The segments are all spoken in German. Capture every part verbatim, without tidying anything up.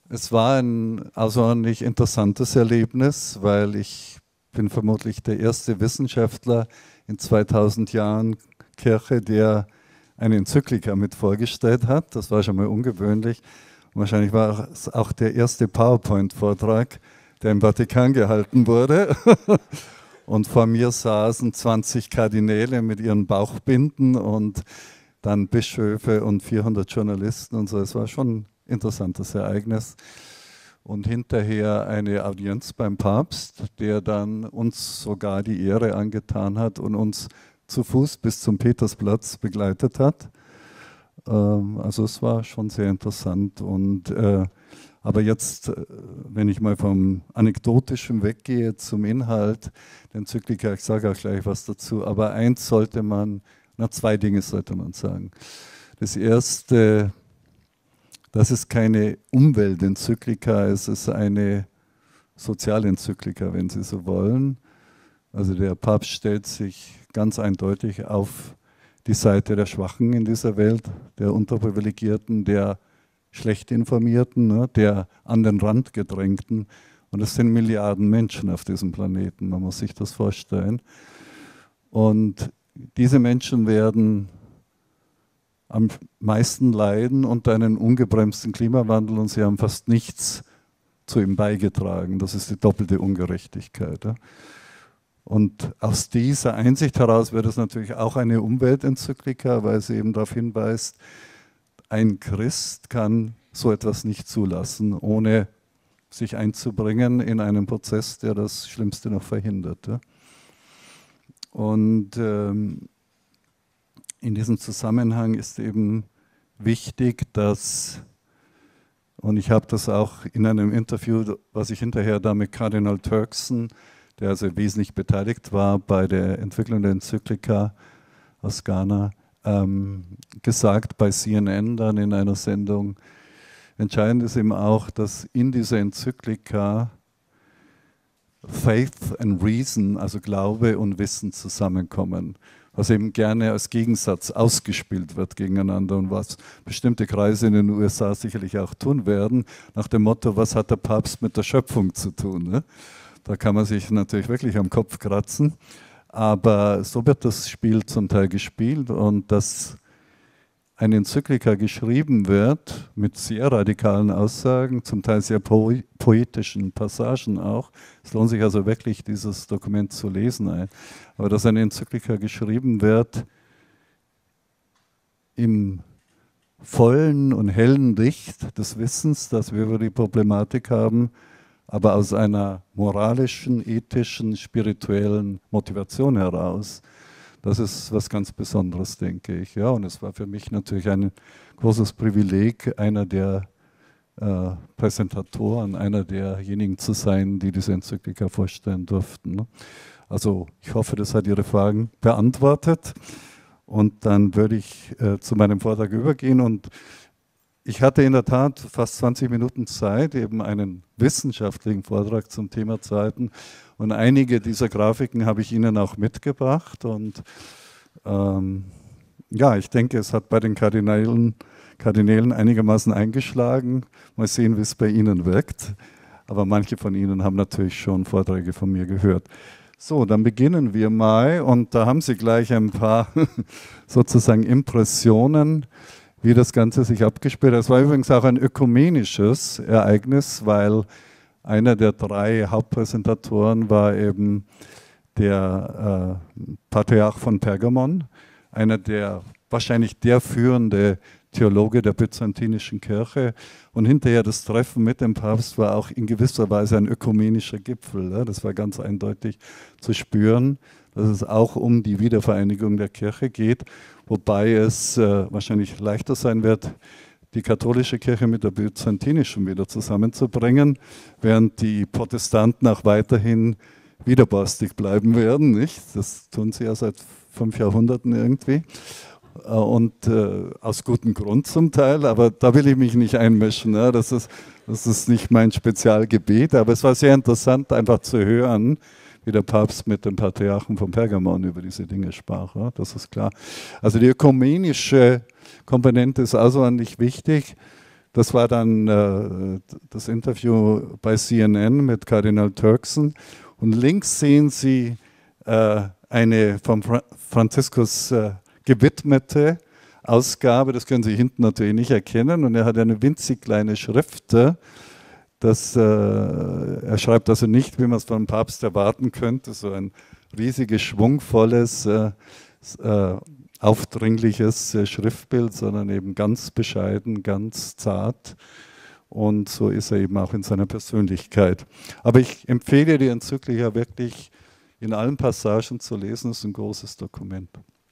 Es war ein außerordentlich interessantes Erlebnis, weil ich bin vermutlich der erste Wissenschaftler in zweitausend Jahren Kirche, der eine Enzyklika mit vorgestellt hat. Das war schon mal ungewöhnlich. Und wahrscheinlich war es auch der erste PowerPoint-Vortrag, der im Vatikan gehalten wurde. Und vor mir saßen zwanzig Kardinäle mit ihren Bauchbinden und dann Bischöfe und vierhundert Journalisten und so. Es war schon ein interessantes Ereignis. Und hinterher eine Audienz beim Papst, der dann uns sogar die Ehre angetan hat und uns zu Fuß bis zum Petersplatz begleitet hat. Ähm, also es war schon sehr interessant. Und, äh, aber jetzt, äh, wenn ich mal vom Anekdotischen weggehe zum Inhalt der Enzyklika, ich sage auch gleich was dazu, aber eins sollte man, na zwei Dinge sollte man sagen. Das erste, das ist keine Umweltenzyklika, es ist eine Sozialenzyklika, wenn Sie so wollen. Also der Papst stellt sich ganz eindeutig auf die Seite der Schwachen in dieser Welt, der Unterprivilegierten, der schlecht Informierten, ne, der an den Rand gedrängten. Und es sind Milliarden Menschen auf diesem Planeten, man muss sich das vorstellen. Und diese Menschen werden am meisten leiden unter einem ungebremsten Klimawandel und sie haben fast nichts zu ihm beigetragen. Das ist die doppelte Ungerechtigkeit. Ja. Und aus dieser Einsicht heraus wird es natürlich auch eine Umweltenzyklika, weil sie eben darauf hinweist, ein Christ kann so etwas nicht zulassen, ohne sich einzubringen in einen Prozess, der das Schlimmste noch verhindert. Ja. Und ähm, in diesem Zusammenhang ist eben wichtig, dass, und ich habe das auch in einem Interview, was ich hinterher da mit Kardinal Turkson, der also wesentlich beteiligt war bei der Entwicklung der Enzyklika aus Ghana, ähm, gesagt bei C N N dann in einer Sendung. Entscheidend ist eben auch, dass in dieser Enzyklika Faith and Reason, also Glaube und Wissen zusammenkommen, was eben gerne als Gegensatz ausgespielt wird gegeneinander und was bestimmte Kreise in den U S A sicherlich auch tun werden, nach dem Motto, was hat der Papst mit der Schöpfung zu tun? Ne? Da kann man sich natürlich wirklich am Kopf kratzen, aber so wird das Spiel zum Teil gespielt und dass eine Enzyklika geschrieben wird mit sehr radikalen Aussagen, zum Teil sehr po poetischen Passagen auch. Es lohnt sich also wirklich, dieses Dokument zu lesen. Aber dass eine Enzyklika geschrieben wird im vollen und hellen Licht des Wissens, das wir über die Problematik haben, aber aus einer moralischen, ethischen, spirituellen Motivation heraus. Das ist was ganz Besonderes, denke ich. Ja, und es war für mich natürlich ein großes Privileg, einer der äh, Präsentatoren, einer derjenigen zu sein, die diese Enzyklika vorstellen durften. Ne? Also ich hoffe, das hat Ihre Fragen beantwortet. Und dann würde ich äh, zu meinem Vortrag übergehen. Und ich hatte in der Tat fast zwanzig Minuten Zeit, eben einen wissenschaftlichen Vortrag zum Thema zu halten. Und einige dieser Grafiken habe ich Ihnen auch mitgebracht. Und ähm, ja, ich denke, es hat bei den Kardinälen, Kardinälen einigermaßen eingeschlagen. Mal sehen, wie es bei Ihnen wirkt. Aber manche von Ihnen haben natürlich schon Vorträge von mir gehört. So, dann beginnen wir mal. Und da haben Sie gleich ein paar sozusagen Impressionen, wie das Ganze sich abgespielt hat. Es war übrigens auch ein ökumenisches Ereignis, weil einer der drei Hauptpräsentatoren war eben der äh, Patriarch von Pergamon, einer der, wahrscheinlich der führende Theologe der byzantinischen Kirche. Und hinterher das Treffen mit dem Papst war auch in gewisser Weise ein ökumenischer Gipfel. Ja? Das war ganz eindeutig zu spüren, dass es auch um die Wiedervereinigung der Kirche geht, wobei es äh, wahrscheinlich leichter sein wird, die katholische Kirche mit der byzantinischen wieder zusammenzubringen, während die Protestanten auch weiterhin widerborstig bleiben werden. Nicht? Das tun sie ja seit fünf Jahrhunderten irgendwie. Und äh, aus gutem Grund zum Teil, aber da will ich mich nicht einmischen. Ja? Das ist, das ist nicht mein Spezialgebiet, aber es war sehr interessant, einfach zu hören, wie der Papst mit dem Patriarchen von Pergamon über diese Dinge sprach. Ja? Das ist klar. Also die ökumenische Komponente ist außerordentlich wichtig. Das war dann äh, das Interview bei C N N mit Kardinal Turkson. Und links sehen Sie äh, eine vom Fra Franziskus äh, gewidmete Ausgabe. Das können Sie hinten natürlich nicht erkennen. Und er hat eine winzig kleine Schrift. Das, äh, er schreibt also nicht, wie man es vom Papst erwarten könnte, so ein riesiges, schwungvolles, äh, äh, aufdringliches äh, Schriftbild, sondern eben ganz bescheiden, ganz zart. Und so ist er eben auch in seiner Persönlichkeit. Aber ich empfehle die Enzyklika wirklich in allen Passagen zu lesen. Es ist ein großes Dokument.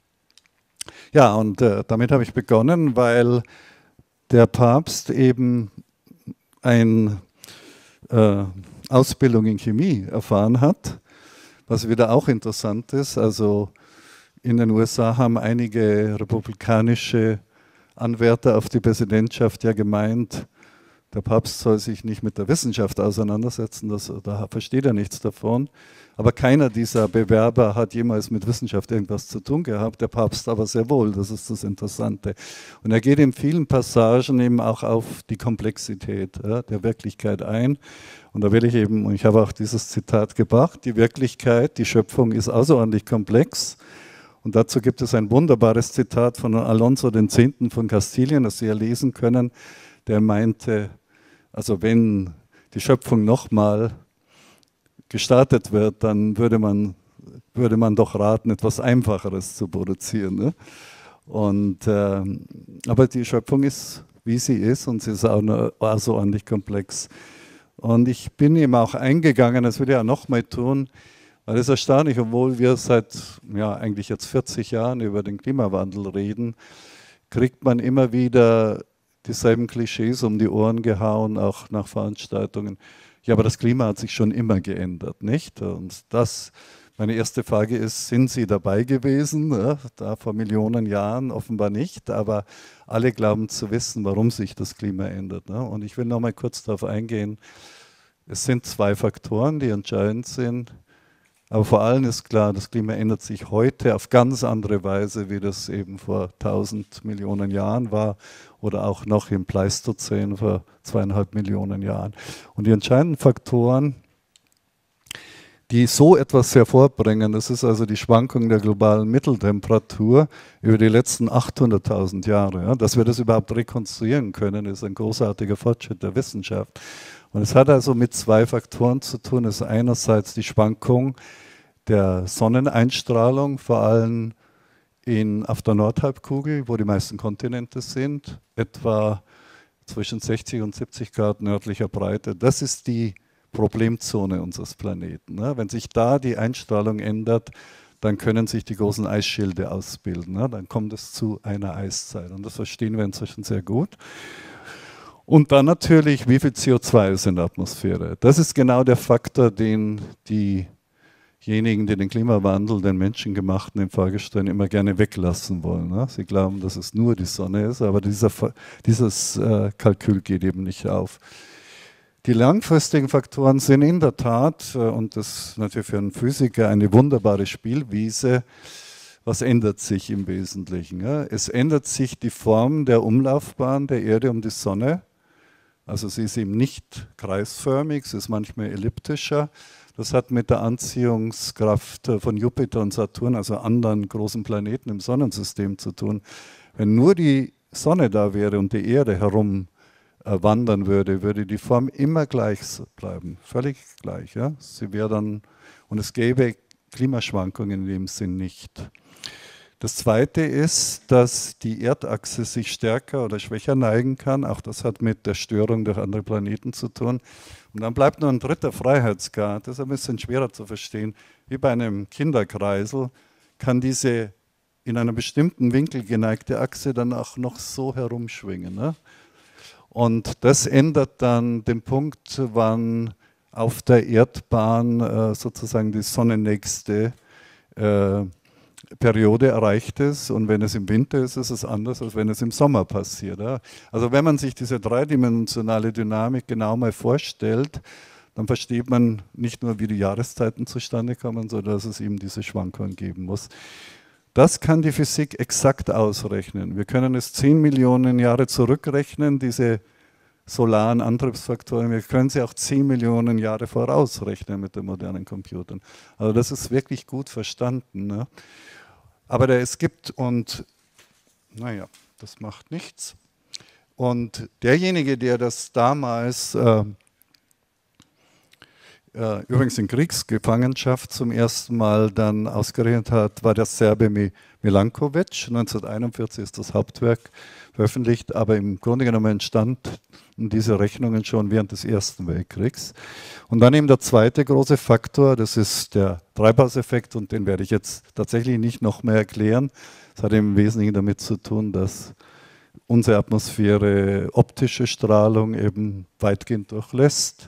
Ja, und äh, damit habe ich begonnen, weil der Papst eben eine äh, Ausbildung in Chemie erfahren hat, was wieder auch interessant ist. Also in den U S A haben einige republikanische Anwärter auf die Präsidentschaft ja gemeint, der Papst soll sich nicht mit der Wissenschaft auseinandersetzen, das, da versteht er nichts davon. Aber keiner dieser Bewerber hat jemals mit Wissenschaft irgendwas zu tun gehabt, der Papst aber sehr wohl, das ist das Interessante. Und er geht in vielen Passagen eben auch auf die Komplexität ja, der Wirklichkeit ein. Und da will ich eben, und ich habe auch dieses Zitat gebracht, die Wirklichkeit, die Schöpfung ist außerordentlich komplex. Und dazu gibt es ein wunderbares Zitat von Alonso X. von Kastilien, das Sie ja lesen können, der meinte, also wenn die Schöpfung nochmal gestartet wird, dann würde man, würde man doch raten, etwas Einfacheres zu produzieren. Ne? Und, äh, aber die Schöpfung ist, wie sie ist, und sie ist auch nur, also ordentlich komplex. Und ich bin eben auch eingegangen, das will ich ja nochmal tun, weil es erstaunlich, obwohl wir seit ja, eigentlich jetzt vierzig Jahren über den Klimawandel reden, kriegt man immer wieder dieselben Klischees um die Ohren gehauen, auch nach Veranstaltungen. Ja, aber das Klima hat sich schon immer geändert, nicht? Und das, meine erste Frage ist, sind Sie dabei gewesen? Ja, da vor Millionen Jahren offenbar nicht, aber alle glauben zu wissen, warum sich das Klima ändert. Ne? Und ich will noch mal kurz darauf eingehen. Es sind zwei Faktoren, die entscheidend sind. Aber vor allem ist klar, das Klima ändert sich heute auf ganz andere Weise, wie das eben vor tausend Millionen Jahren war oder auch noch im Pleistozän vor zweieinhalb Millionen Jahren. Und die entscheidenden Faktoren, die so etwas hervorbringen, das ist also die Schwankung der globalen Mitteltemperatur über die letzten achthunderttausend Jahre. Ja, dass wir das überhaupt rekonstruieren können, ist ein großartiger Fortschritt der Wissenschaft. Und es hat also mit zwei Faktoren zu tun. Es ist einerseits die Schwankung der Sonneneinstrahlung, vor allem in, auf der Nordhalbkugel, wo die meisten Kontinente sind, etwa zwischen sechzig und siebzig Grad nördlicher Breite. Das ist die Problemzone unseres Planeten. Ne? Wenn sich da die Einstrahlung ändert, dann können sich die großen Eisschilde ausbilden. Ne? Dann kommt es zu einer Eiszeit. Und das verstehen wir inzwischen sehr gut. Und dann natürlich, wie viel C O zwei ist in der Atmosphäre. Das ist genau der Faktor, den diejenigen, die den Klimawandel, den menschengemachten in Frage stellen, immer gerne weglassen wollen. Ne? Sie glauben, dass es nur die Sonne ist, aber dieser, dieses äh, Kalkül geht eben nicht auf. Die langfristigen Faktoren sind in der Tat, äh, und das ist natürlich für einen Physiker eine wunderbare Spielwiese, was ändert sich im Wesentlichen? Ja? Es ändert sich die Form der Umlaufbahn der Erde um die Sonne. Also sie ist eben nicht kreisförmig, sie ist manchmal elliptischer. Das hat mit der Anziehungskraft von Jupiter und Saturn, also anderen großen Planeten im Sonnensystem zu tun. Wenn nur die Sonne da wäre und die Erde herum äh, wandern würde, würde die Form immer gleich bleiben, völlig gleich. Ja? Sie wäre dann, und es gäbe Klimaschwankungen in dem Sinn nicht. Das Zweite ist, dass die Erdachse sich stärker oder schwächer neigen kann. Auch das hat mit der Störung durch andere Planeten zu tun. Und dann bleibt noch ein dritter Freiheitsgrad. Das ist ein bisschen schwerer zu verstehen. Wie bei einem Kinderkreisel kann diese in einem bestimmten Winkel geneigte Achse dann auch noch so herumschwingen. Ne? Und das ändert dann den Punkt, wann auf der Erdbahn äh, sozusagen die sonnennächste äh, Periode erreicht ist, und wenn es im Winter ist, ist es anders, als wenn es im Sommer passiert. Ja. Also wenn man sich diese dreidimensionale Dynamik genau mal vorstellt, dann versteht man nicht nur, wie die Jahreszeiten zustande kommen, sondern dass es eben diese Schwankungen geben muss. Das kann die Physik exakt ausrechnen. Wir können es zehn Millionen Jahre zurückrechnen, diese solaren Antriebsfaktoren. Wir können sie auch zehn Millionen Jahre vorausrechnen mit den modernen Computern. Also das ist wirklich gut verstanden. Ne? Aber der, es gibt, und naja, das macht nichts. Und derjenige, der das damals, äh, äh, übrigens in Kriegsgefangenschaft zum ersten Mal dann ausgerechnet hat, war der Serbe Milankovic. neunzehnhunderteinundvierzig ist das Hauptwerk veröffentlicht, aber im Grunde genommen entstanden diese Rechnungen schon während des Ersten Weltkriegs. Und dann eben der zweite große Faktor, das ist der Treibhauseffekt, und den werde ich jetzt tatsächlich nicht noch mehr erklären. Das hat im Wesentlichen damit zu tun, dass unsere Atmosphäre optische Strahlung eben weitgehend durchlässt.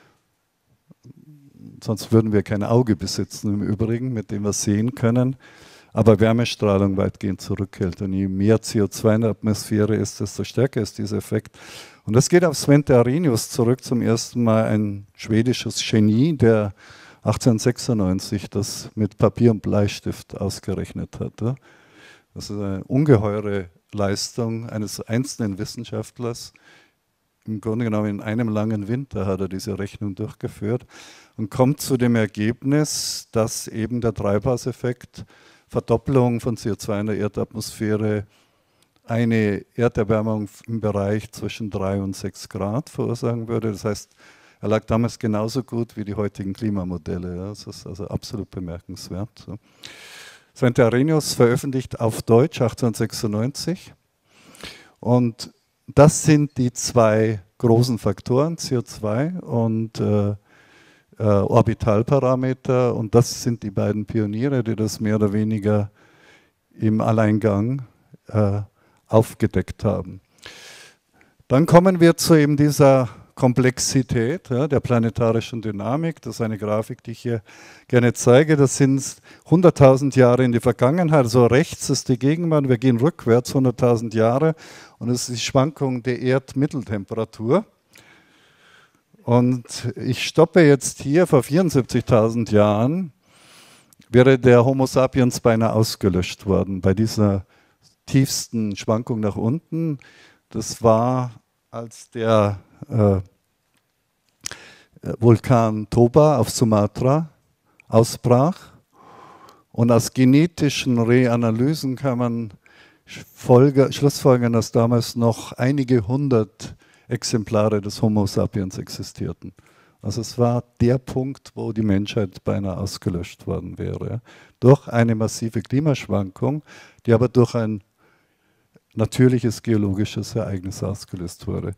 Sonst würden wir kein Auge besitzen im Übrigen, mit dem wir sehen können. Aber Wärmestrahlung weitgehend zurückhält. Und je mehr C O zwei in der Atmosphäre ist, desto stärker ist dieser Effekt. Und das geht auf Svante Arrhenius zurück, zum ersten Mal ein schwedisches Genie, der achtzehnhundertsechsundneunzig das mit Papier und Bleistift ausgerechnet hat. Das ist eine ungeheure Leistung eines einzelnen Wissenschaftlers. Im Grunde genommen in einem langen Winter hat er diese Rechnung durchgeführt und kommt zu dem Ergebnis, dass eben der Treibhauseffekt, Verdopplung von C O zwei in der Erdatmosphäre, eine Erderwärmung im Bereich zwischen drei und sechs Grad verursachen würde. Das heißt, er lag damals genauso gut wie die heutigen Klimamodelle. Ja. Das ist also absolut bemerkenswert. So. Svante Arrhenius veröffentlicht auf Deutsch achtzehnhundertsechsundneunzig. Und das sind die zwei großen Faktoren, C O zwei und äh, äh, Orbitalparameter. Und das sind die beiden Pioniere, die das mehr oder weniger im Alleingang äh, aufgedeckt haben. Dann kommen wir zu eben dieser Komplexität, ja, der planetarischen Dynamik. Das ist eine Grafik, die ich hier gerne zeige. Das sind hunderttausend Jahre in die Vergangenheit. Also rechts ist die Gegenwart, wir gehen rückwärts hunderttausend Jahre und es ist die Schwankung der Erdmitteltemperatur. Und ich stoppe jetzt hier, vor vierundsiebzigtausend Jahren wäre der Homo sapiens beinahe ausgelöscht worden bei dieser tiefsten Schwankung nach unten. Das war, als der äh, Vulkan Toba auf Sumatra ausbrach. Und aus genetischen Reanalysen kann man Folge, schlussfolgern, dass damals noch einige hundert Exemplare des Homo sapiens existierten. Also es war der Punkt, wo die Menschheit beinahe ausgelöscht worden wäre. Durch eine massive Klimaschwankung, die aber durch ein natürliches geologisches Ereignis ausgelöst wurde.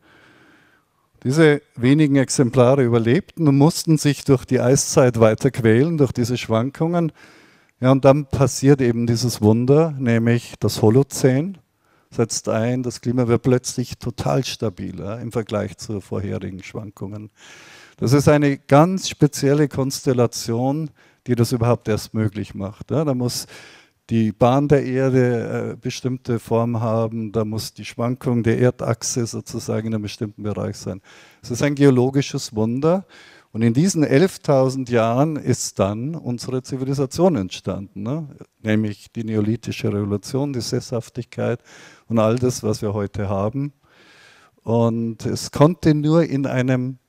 Diese wenigen Exemplare überlebten und mussten sich durch die Eiszeit weiter quälen, durch diese Schwankungen. Ja, und dann passiert eben dieses Wunder, nämlich das Holozän setzt ein, das Klima wird plötzlich total stabil, ja, im Vergleich zu vorherigen Schwankungen. Das ist eine ganz spezielle Konstellation, die das überhaupt erst möglich macht. Ja. Da muss die Bahn der Erde äh, bestimmte Form haben, da muss die Schwankung der Erdachse sozusagen in einem bestimmten Bereich sein. Es ist ein geologisches Wunder. Und in diesen elftausend Jahren ist dann unsere Zivilisation entstanden, ne? Nämlich die neolithische Revolution, die Sesshaftigkeit und all das, was wir heute haben. Und es konnte nur in einem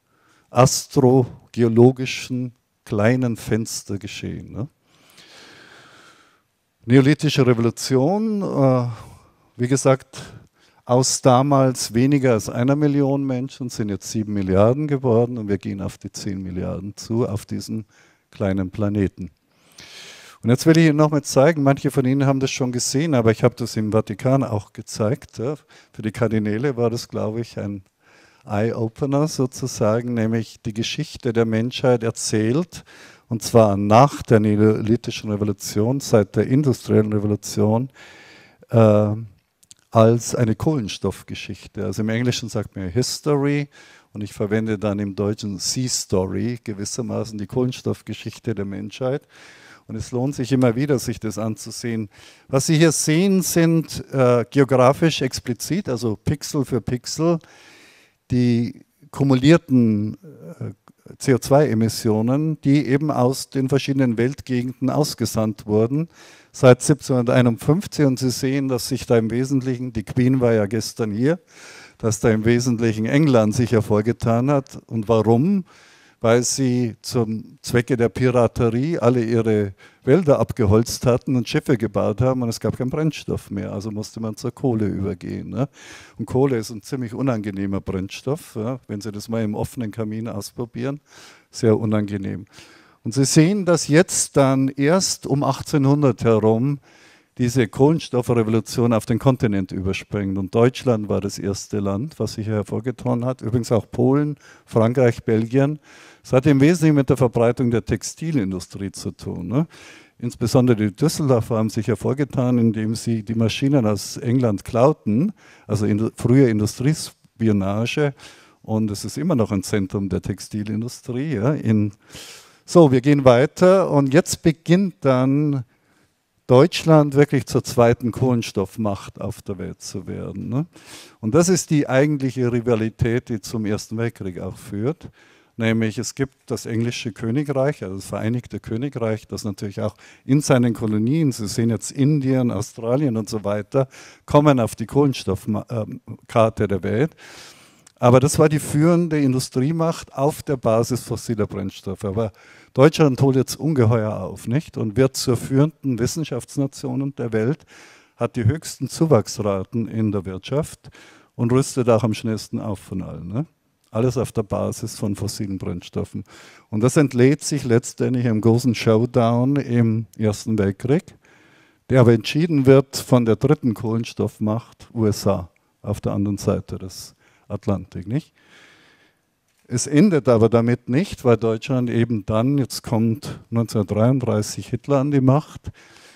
astrogeologischen kleinen Fenster geschehen. Ne? Neolithische Revolution, äh, wie gesagt, aus damals weniger als einer Million Menschen sind jetzt sieben Milliarden geworden und wir gehen auf die zehn Milliarden zu, auf diesem kleinen Planeten. Und jetzt will ich Ihnen noch mal zeigen, manche von Ihnen haben das schon gesehen, aber ich habe das im Vatikan auch gezeigt. Ja. Für die Kardinäle war das, glaube ich, ein Eye-Opener sozusagen, nämlich die Geschichte der Menschheit erzählt, und zwar nach der Neolithischen Revolution, seit der Industriellen Revolution, äh, als eine Kohlenstoffgeschichte. Also im Englischen sagt man History und ich verwende dann im Deutschen Sea Story, gewissermaßen die Kohlenstoffgeschichte der Menschheit. Und es lohnt sich immer wieder, sich das anzusehen. Was Sie hier sehen, sind äh, geografisch explizit, also Pixel für Pixel, die kumulierten äh, C O zwei Emissionen, die eben aus den verschiedenen Weltgegenden ausgesandt wurden, seit siebzehnhunderteinundfünfzig. Und Sie sehen, dass sich da im Wesentlichen, die Queen war ja gestern hier, dass da im Wesentlichen England sich hervorgetan hat. Und warum? Weil sie zum Zwecke der Piraterie alle ihre Wälder abgeholzt hatten und Schiffe gebaut haben und es gab keinen Brennstoff mehr. Also musste man zur Kohle übergehen. Ne? Und Kohle ist ein ziemlich unangenehmer Brennstoff, ja? Wenn Sie das mal im offenen Kamin ausprobieren, sehr unangenehm. Und Sie sehen, dass jetzt dann erst um achtzehnhundert herum diese Kohlenstoffrevolution auf den Kontinent überspringt. Und Deutschland war das erste Land, was sich hervorgetan hat. Übrigens auch Polen, Frankreich, Belgien. Es hat im Wesentlichen mit der Verbreitung der Textilindustrie zu tun. Ne? Insbesondere die Düsseldorfer haben sich hervorgetan, indem sie die Maschinen aus England klauten, also in, früher Industriespionage. Und es ist immer noch ein Zentrum der Textilindustrie. Ja? In, so, wir gehen weiter und jetzt beginnt dann Deutschland wirklich zur zweiten Kohlenstoffmacht auf der Welt zu werden. Ne? Und das ist die eigentliche Rivalität, die zum Ersten Weltkrieg auch führt. Nämlich es gibt das englische Königreich, also das Vereinigte Königreich, das natürlich auch in seinen Kolonien, Sie sehen jetzt Indien, Australien und so weiter, kommen auf die Kohlenstoffkarte der Welt. Aber das war die führende Industriemacht auf der Basis fossiler Brennstoffe. Aber Deutschland holt jetzt ungeheuer auf, nicht? Und wird zur führenden Wissenschaftsnation der Welt, hat die höchsten Zuwachsraten in der Wirtschaft und rüstet auch am schnellsten auf von allen. Ne? Alles auf der Basis von fossilen Brennstoffen. Und das entlädt sich letztendlich im großen Showdown im Ersten Weltkrieg, der aber entschieden wird von der dritten Kohlenstoffmacht U S A auf der anderen Seite des Atlantik, nicht? Es endet aber damit nicht, weil Deutschland eben dann, jetzt kommt neunzehnhundertdreiunddreißig Hitler an die Macht,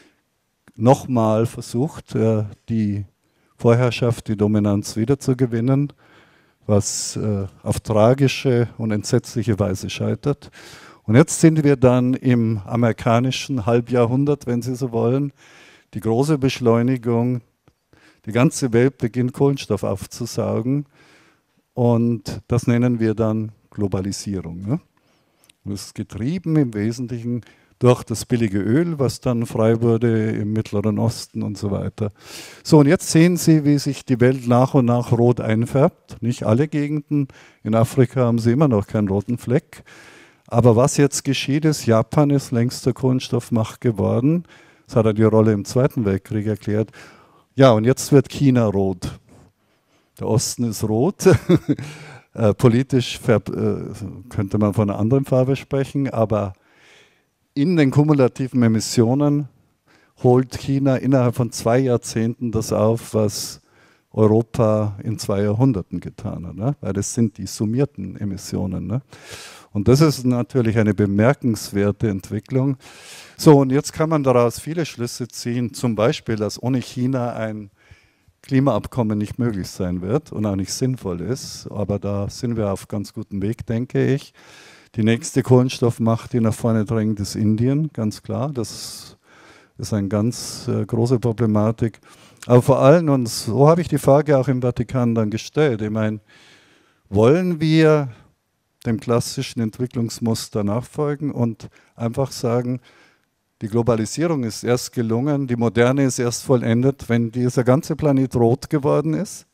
nochmal versucht, die Vorherrschaft, die Dominanz wiederzugewinnen, was auf tragische und entsetzliche Weise scheitert. Und jetzt sind wir dann im amerikanischen Halbjahrhundert, wenn Sie so wollen, die große Beschleunigung, die ganze Welt beginnt Kohlenstoff aufzusaugen. Und das nennen wir dann Globalisierung. Ne? Das ist getrieben im Wesentlichen durch das billige Öl, was dann frei wurde im Mittleren Osten und so weiter. So, und jetzt sehen Sie, wie sich die Welt nach und nach rot einfärbt. Nicht alle Gegenden. In Afrika haben Sie immer noch keinen roten Fleck. Aber was jetzt geschieht ist, Japan ist längste Kohlenstoffmacht geworden. Das hat er die Rolle im Zweiten Weltkrieg erklärt. Ja, und jetzt wird China rot. Der Osten ist rot. äh, politisch äh, könnte man von einer anderen Farbe sprechen, aber in den kumulativen Emissionen holt China innerhalb von zwei Jahrzehnten das auf, was Europa in zwei Jahrhunderten getan hat. Ne? Weil das sind die summierten Emissionen. Ne? Und das ist natürlich eine bemerkenswerte Entwicklung. So, und jetzt kann man daraus viele Schlüsse ziehen, zum Beispiel, dass ohne China ein Klimaabkommen nicht möglich sein wird und auch nicht sinnvoll ist. Aber da sind wir auf ganz gutem Weg, denke ich. Die nächste Kohlenstoffmacht, die nach vorne drängt, ist Indien, ganz klar. Das ist eine ganz äh, große Problematik. Aber vor allem, und so habe ich die Frage auch im Vatikan dann gestellt, ich meine, wollen wir dem klassischen Entwicklungsmuster nachfolgen und einfach sagen, die Globalisierung ist erst gelungen, die Moderne ist erst vollendet, wenn dieser ganze Planet rot geworden ist.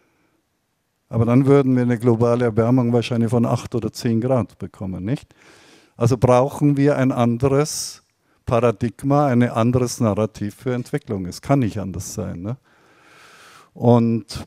Aber dann würden wir eine globale Erwärmung wahrscheinlich von acht oder zehn Grad bekommen, nicht? Also brauchen wir ein anderes Paradigma, ein anderes Narrativ für Entwicklung. Es kann nicht anders sein. Ne? Und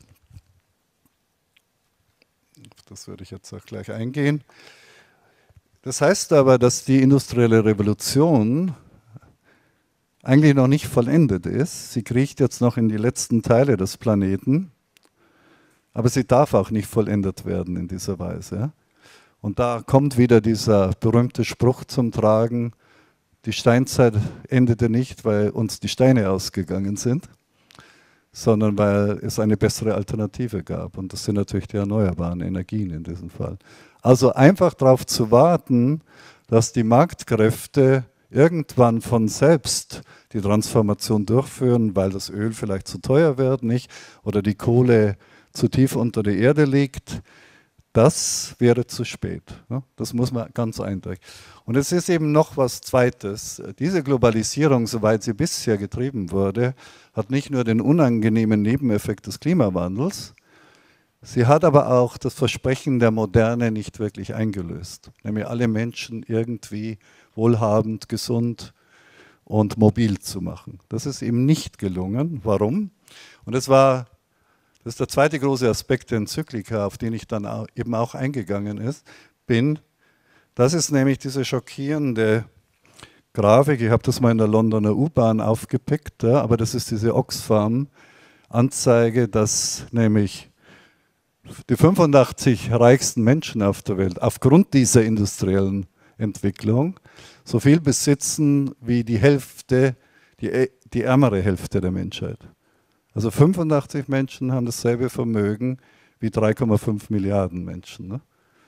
das würde ich jetzt auch gleich eingehen. Das heißt aber, dass die industrielle Revolution eigentlich noch nicht vollendet ist. Sie kriecht jetzt noch in die letzten Teile des Planeten, aber sie darf auch nicht vollendet werden in dieser Weise. Und da kommt wieder dieser berühmte Spruch zum Tragen, die Steinzeit endete nicht, weil uns die Steine ausgegangen sind, sondern weil es eine bessere Alternative gab. Und das sind natürlich die erneuerbaren Energien in diesem Fall. Also einfach darauf zu warten, dass die Marktkräfte irgendwann von selbst die Transformation durchführen, weil das Öl vielleicht zu teuer wird, nicht? Oder die Kohle zu tief unter der Erde liegt, das wäre zu spät. Das muss man ganz eindeutig. Und es ist eben noch was Zweites. Diese Globalisierung, soweit sie bisher getrieben wurde, hat nicht nur den unangenehmen Nebeneffekt des Klimawandels, Sie hat aber auch das Versprechen der Moderne nicht wirklich eingelöst, nämlich alle Menschen irgendwie wohlhabend, gesund und mobil zu machen. Das ist ihm nicht gelungen. Warum? Und das war, das ist der zweite große Aspekt der Enzyklika, auf den ich dann auch, eben auch eingegangen ist, bin. Das ist nämlich diese schockierende Grafik. Ich habe das mal in der Londoner U-Bahn aufgepickt, ja, aber das ist diese Oxfam-Anzeige, dass nämlich die fünfundachtzig reichsten Menschen auf der Welt aufgrund dieser industriellen Entwicklung so viel besitzen wie die Hälfte, die, die ärmere Hälfte der Menschheit. Also fünfundachtzig Menschen haben dasselbe Vermögen wie drei Komma fünf Milliarden Menschen. Ne?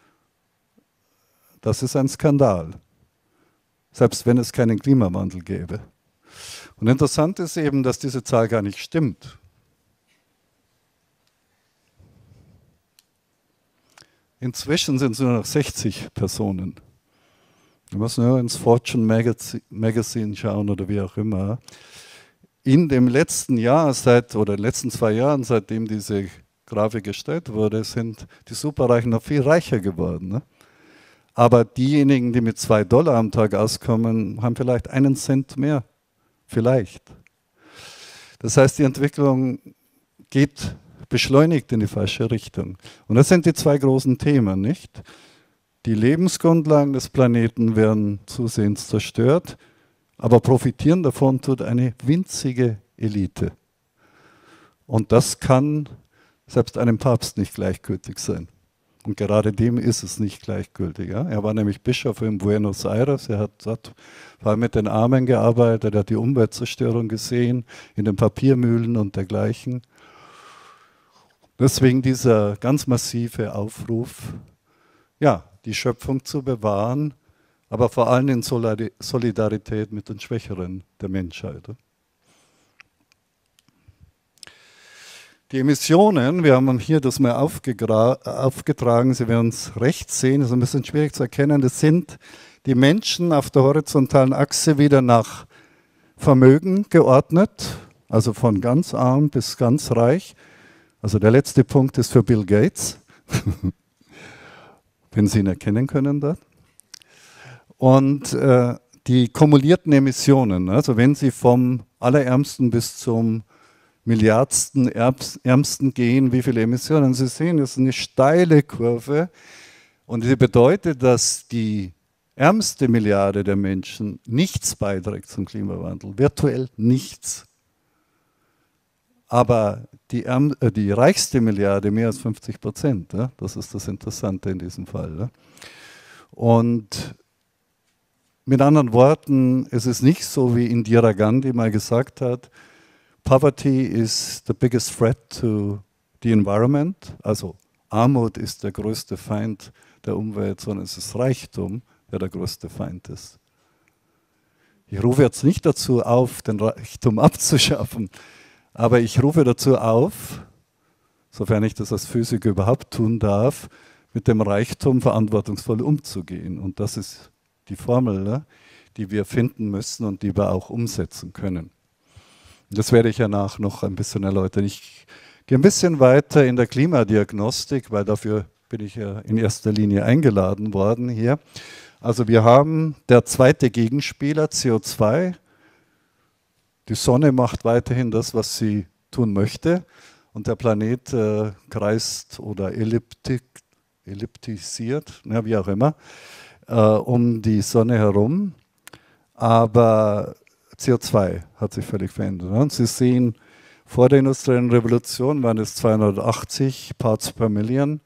Das ist ein Skandal, selbst wenn es keinen Klimawandel gäbe. Und interessant ist eben, dass diese Zahl gar nicht stimmt. Inzwischen sind es nur noch sechzig Personen. Wir müssen nur ins Fortune Magazine schauen oder wie auch immer. In dem letzten Jahr, seit, oder in den letzten zwei Jahren, seitdem diese Grafik gestellt wurde, sind die Superreichen noch viel reicher geworden. Ne? Aber diejenigen, die mit zwei Dollar am Tag auskommen, haben vielleicht einen Cent mehr. Vielleicht. Das heißt, die Entwicklung geht beschleunigt in die falsche Richtung. Und das sind die zwei großen Themen, nicht? Die Lebensgrundlagen des Planeten werden zusehends zerstört, aber profitieren davon tut eine winzige Elite. Und das kann selbst einem Papst nicht gleichgültig sein. Und gerade dem ist es nicht gleichgültig. Ja? Er war nämlich Bischof in Buenos Aires, er hat dort vor allem mit den Armen gearbeitet, er hat die Umweltzerstörung gesehen, in den Papiermühlen und dergleichen. Deswegen dieser ganz massive Aufruf, ja, die Schöpfung zu bewahren, aber vor allem in Solidarität mit den Schwächeren der Menschheit. Die Emissionen, wir haben hier das mal aufgetragen, Sie werden es rechts sehen, das ist ein bisschen schwierig zu erkennen, das sind die Menschen auf der horizontalen Achse wieder nach Vermögen geordnet, also von ganz arm bis ganz reich. Also der letzte Punkt ist für Bill Gates, wenn Sie ihn erkennen können dort. Und äh, die kumulierten Emissionen, also wenn Sie vom Allerärmsten bis zum Milliardsten Ärmsten gehen, wie viele Emissionen Sie sehen, das ist eine steile Kurve und die bedeutet, dass die ärmste Milliarde der Menschen nichts beiträgt zum Klimawandel, virtuell nichts. Aber die, Ärm äh, die reichste Milliarde mehr als fünfzig Prozent, ja? Das ist das Interessante in diesem Fall. Ja? Und mit anderen Worten, es ist nicht so, wie Indira Gandhi mal gesagt hat, Poverty is the biggest threat to the environment, also Armut ist der größte Feind der Umwelt, sondern es ist Reichtum, der der größte Feind ist. Ich rufe jetzt nicht dazu auf, den Reichtum abzuschaffen, aber ich rufe dazu auf, sofern ich das als Physiker überhaupt tun darf, mit dem Reichtum verantwortungsvoll umzugehen. Und das ist die Formel, ne, die wir finden müssen und die wir auch umsetzen können. Das werde ich ja nach noch ein bisschen erläutern. Ich gehe ein bisschen weiter in der Klimadiagnostik, weil dafür bin ich ja in erster Linie eingeladen worden hier. Also wir haben der zweite Gegenspieler, C O zwei. Die Sonne macht weiterhin das, was sie tun möchte. Und der Planet äh, kreist oder elliptik, elliptisiert, ja, wie auch immer, äh, um die Sonne herum. Aber C O zwei hat sich völlig verändert. Und Sie sehen, vor der industriellen Revolution waren es zweihundertachtzig Parts per Million.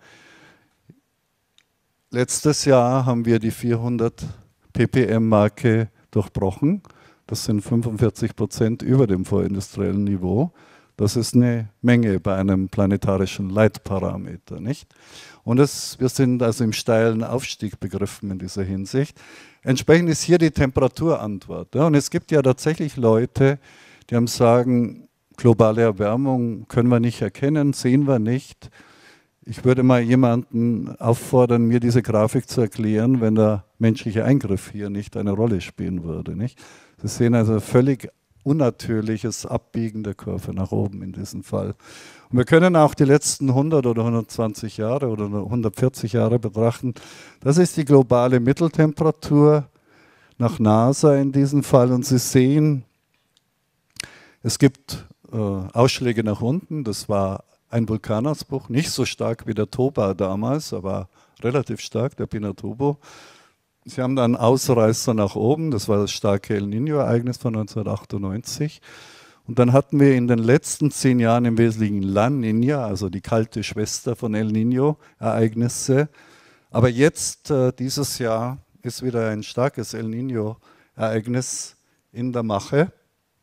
Letztes Jahr haben wir die vierhundert ppm-Marke durchbrochen. Das sind fünfundvierzig Prozent über dem vorindustriellen Niveau. Das ist eine Menge bei einem planetarischen Leitparameter, nicht? Und es, wir sind also im steilen Aufstieg begriffen in dieser Hinsicht. Entsprechend ist hier die Temperaturantwort. Ja? Und es gibt ja tatsächlich Leute, die haben sagen, globale Erwärmung können wir nicht erkennen, sehen wir nicht. Ich würde mal jemanden auffordern, mir diese Grafik zu erklären, wenn der menschliche Eingriff hier nicht eine Rolle spielen würde. Nicht? Sie sehen also völlig unnatürliches Abbiegen der Kurve nach oben in diesem Fall. Und wir können auch die letzten hundert oder hundertzwanzig Jahre oder hundertvierzig Jahre betrachten. Das ist die globale Mitteltemperatur nach NASA in diesem Fall. Und Sie sehen, es gibt äh, Ausschläge nach unten. Das war ein Vulkanausbruch, nicht so stark wie der Toba damals, aber relativ stark, der Pinatubo. Sie haben dann Ausreißer nach oben, das war das starke El Niño-Ereignis von neunzehnhundertachtundneunzig. Und dann hatten wir in den letzten zehn Jahren im Wesentlichen La Niña, also die kalte Schwester von El Niño-Ereignisse. Aber jetzt, äh, dieses Jahr, ist wieder ein starkes El Niño-Ereignis in der Mache.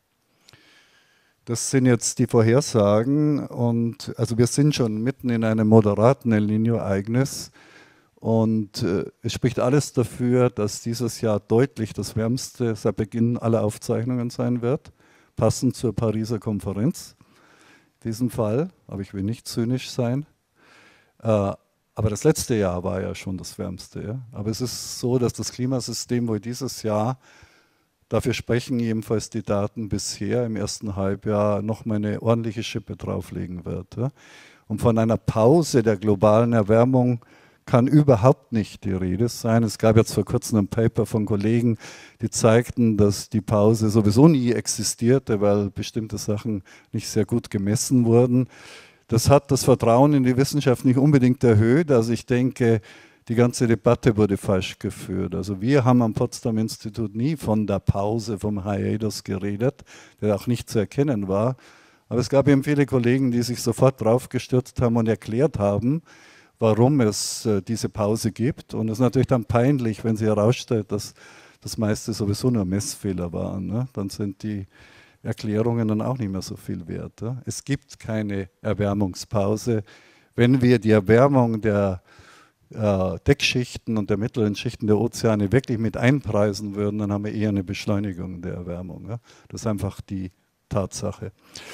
Das sind jetzt die Vorhersagen. Und also wir sind schon mitten in einem moderaten El Niño-Ereignis. Und äh, es spricht alles dafür, dass dieses Jahr deutlich das wärmste seit Beginn aller Aufzeichnungen sein wird, passend zur Pariser Konferenz. In diesem Fall, aber ich will nicht zynisch sein. Äh, aber das letzte Jahr war ja schon das wärmste. Ja? Aber es ist so, dass das Klimasystem wohl dieses Jahr, dafür sprechen jedenfalls die Daten bisher im ersten Halbjahr, nochmal eine ordentliche Schippe drauflegen wird. Ja? Und von einer Pause der globalen Erwärmung kann überhaupt nicht die Rede sein. Es gab jetzt vor kurzem ein Paper von Kollegen, die zeigten, dass die Pause sowieso nie existierte, weil bestimmte Sachen nicht sehr gut gemessen wurden. Das hat das Vertrauen in die Wissenschaft nicht unbedingt erhöht. Also ich denke, die ganze Debatte wurde falsch geführt. Also wir haben am Potsdam Institut nie von der Pause, vom Hiatus geredet, der auch nicht zu erkennen war. Aber es gab eben viele Kollegen, die sich sofort draufgestürzt haben und erklärt haben, warum es äh, diese Pause gibt. Und es ist natürlich dann peinlich, wenn sich herausstellt, dass das meiste sowieso nur Messfehler waren. Ne? Dann sind die Erklärungen dann auch nicht mehr so viel wert. Ne? Es gibt keine Erwärmungspause. Wenn wir die Erwärmung der äh, Deckschichten und der mittleren Schichten der Ozeane wirklich mit einpreisen würden, dann haben wir eher eine Beschleunigung der Erwärmung. Ne? Das ist einfach die Tatsache.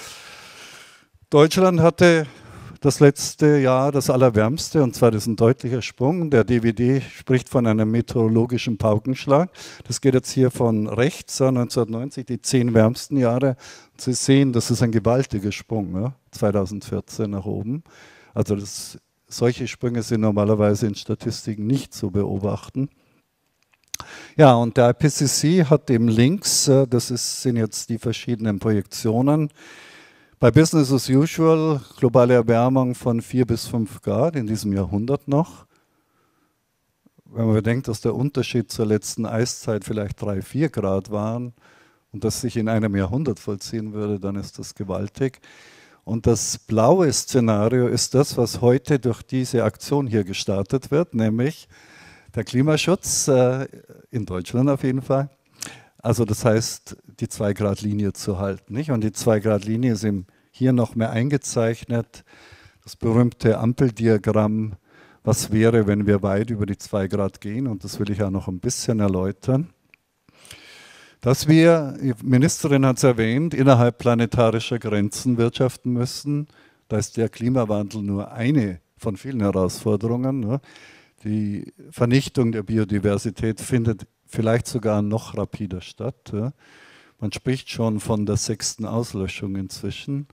Deutschland hatte das letzte Jahr das allerwärmste, und zwar das ist ein deutlicher Sprung. Der D W D spricht von einem meteorologischen Paukenschlag. Das geht jetzt hier von rechts, neunzehnhundertneunzig, die zehn wärmsten Jahre. Sie sehen, das ist ein gewaltiger Sprung, ja, zweitausendvierzehn nach oben. Also das, solche Sprünge sind normalerweise in Statistiken nicht zu beobachten. Ja, und der I P C C hat eben links, das ist, sind jetzt die verschiedenen Projektionen, bei Business as usual, globale Erwärmung von vier bis fünf Grad in diesem Jahrhundert noch. Wenn man bedenkt, dass der Unterschied zur letzten Eiszeit vielleicht drei, vier Grad waren und das sich in einem Jahrhundert vollziehen würde, dann ist das gewaltig. Und das blaue Szenario ist das, was heute durch diese Aktion hier gestartet wird, nämlich der Klimaschutz, äh, in Deutschland auf jeden Fall. Also das heißt, die zwei Grad Linie zu halten. Nicht? Und die zwei Grad Linie ist im hier noch mehr eingezeichnet, das berühmte Ampeldiagramm, was wäre, wenn wir weit über die zwei Grad gehen, und das will ich auch noch ein bisschen erläutern. Dass wir, die Ministerin hat es erwähnt, innerhalb planetarischer Grenzen wirtschaften müssen, da ist der Klimawandel nur eine von vielen Herausforderungen. Ne? Die Vernichtung der Biodiversität findet vielleicht sogar noch rapider statt. Ja? Man spricht schon von der sechsten Auslöschung inzwischen.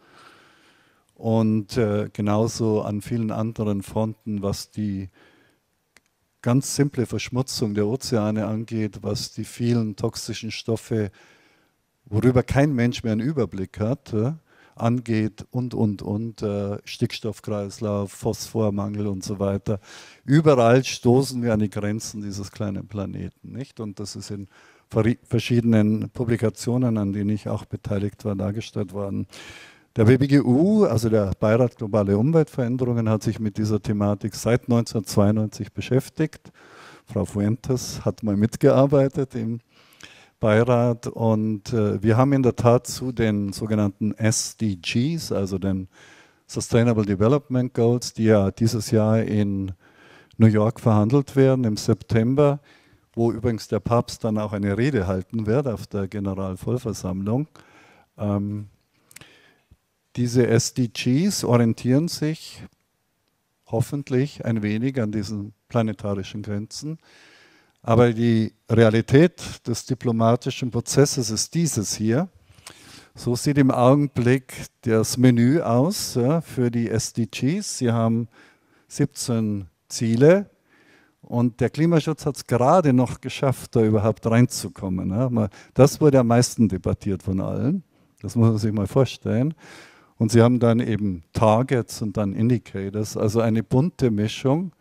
Und äh, genauso an vielen anderen Fronten, was die ganz simple Verschmutzung der Ozeane angeht, was die vielen toxischen Stoffe, worüber kein Mensch mehr einen Überblick hat, äh, angeht und, und, und, äh, Stickstoffkreislauf, Phosphormangel und so weiter. Überall stoßen wir an die Grenzen dieses kleinen Planeten, nicht? Und das ist in verschiedenen Publikationen, an denen ich auch beteiligt war, dargestellt worden. Der W B G U, also der Beirat Globale Umweltveränderungen, hat sich mit dieser Thematik seit neunzehnhundertzweiundneunzig beschäftigt. Frau Fuentes hat mal mitgearbeitet im Beirat, und äh, wir haben in der Tat zu den sogenannten S D Gs, also den Sustainable Development Goals, die ja dieses Jahr in New York verhandelt werden im September, wo übrigens der Papst dann auch eine Rede halten wird auf der Generalvollversammlung. Ähm, diese S D Gs orientieren sich hoffentlich ein wenig an diesen planetarischen Grenzen. Aber die Realität des diplomatischen Prozesses ist dieses hier. So sieht im Augenblick das Menü aus, ja, für die S D Gs. Sie haben siebzehn Ziele und der Klimaschutz hat es gerade noch geschafft, da überhaupt reinzukommen. Ja. Das wurde am meisten debattiert von allen, das muss man sich mal vorstellen. Und sie haben dann eben Targets und dann Indicators, also eine bunte Mischung.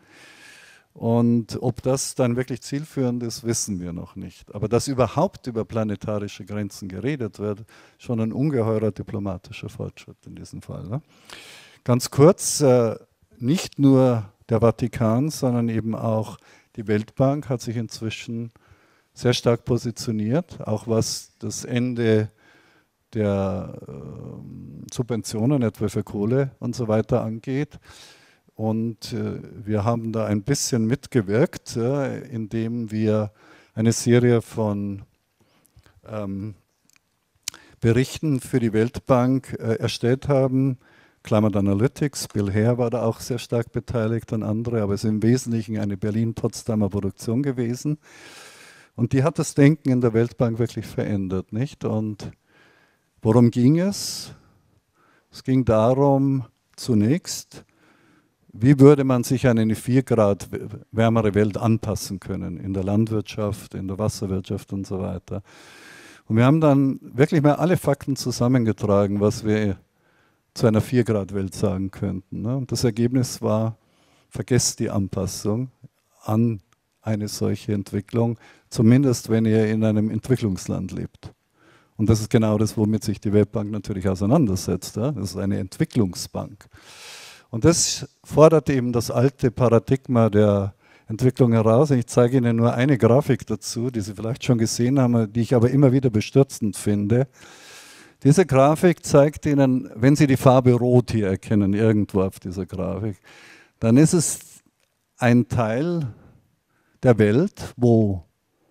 Und ob das dann wirklich zielführend ist, wissen wir noch nicht. Aber dass überhaupt über planetarische Grenzen geredet wird, schon ein ungeheurer diplomatischer Fortschritt in diesem Fall. Ne? Ganz kurz, äh, nicht nur der Vatikan, sondern eben auch die Weltbank hat sich inzwischen sehr stark positioniert, auch was das Ende der äh, Subventionen, etwa für Kohle und so weiter angeht. Und äh, wir haben da ein bisschen mitgewirkt, äh, indem wir eine Serie von ähm, Berichten für die Weltbank äh, erstellt haben. Climate Analytics, Bill Hare war da auch sehr stark beteiligt und andere, aber es ist im Wesentlichen eine Berlin-Potsdamer Produktion gewesen. Und die hat das Denken in der Weltbank wirklich verändert, nicht? Und worum ging es? Es ging darum, zunächst, wie würde man sich an eine vier Grad wärmere Welt anpassen können, in der Landwirtschaft, in der Wasserwirtschaft und so weiter. Und wir haben dann wirklich mal alle Fakten zusammengetragen, was wir zu einer vier Grad Welt sagen könnten. Und das Ergebnis war, vergesst die Anpassung an eine solche Entwicklung, zumindest wenn ihr in einem Entwicklungsland lebt. Und das ist genau das, womit sich die Weltbank natürlich auseinandersetzt. Das ist eine Entwicklungsbank. Und das fordert eben das alte Paradigma der Entwicklung heraus. Ich zeige Ihnen nur eine Grafik dazu, die Sie vielleicht schon gesehen haben, die ich aber immer wieder bestürzend finde. Diese Grafik zeigt Ihnen, wenn Sie die Farbe Rot hier erkennen, irgendwo auf dieser Grafik, dann ist es ein Teil der Welt, wo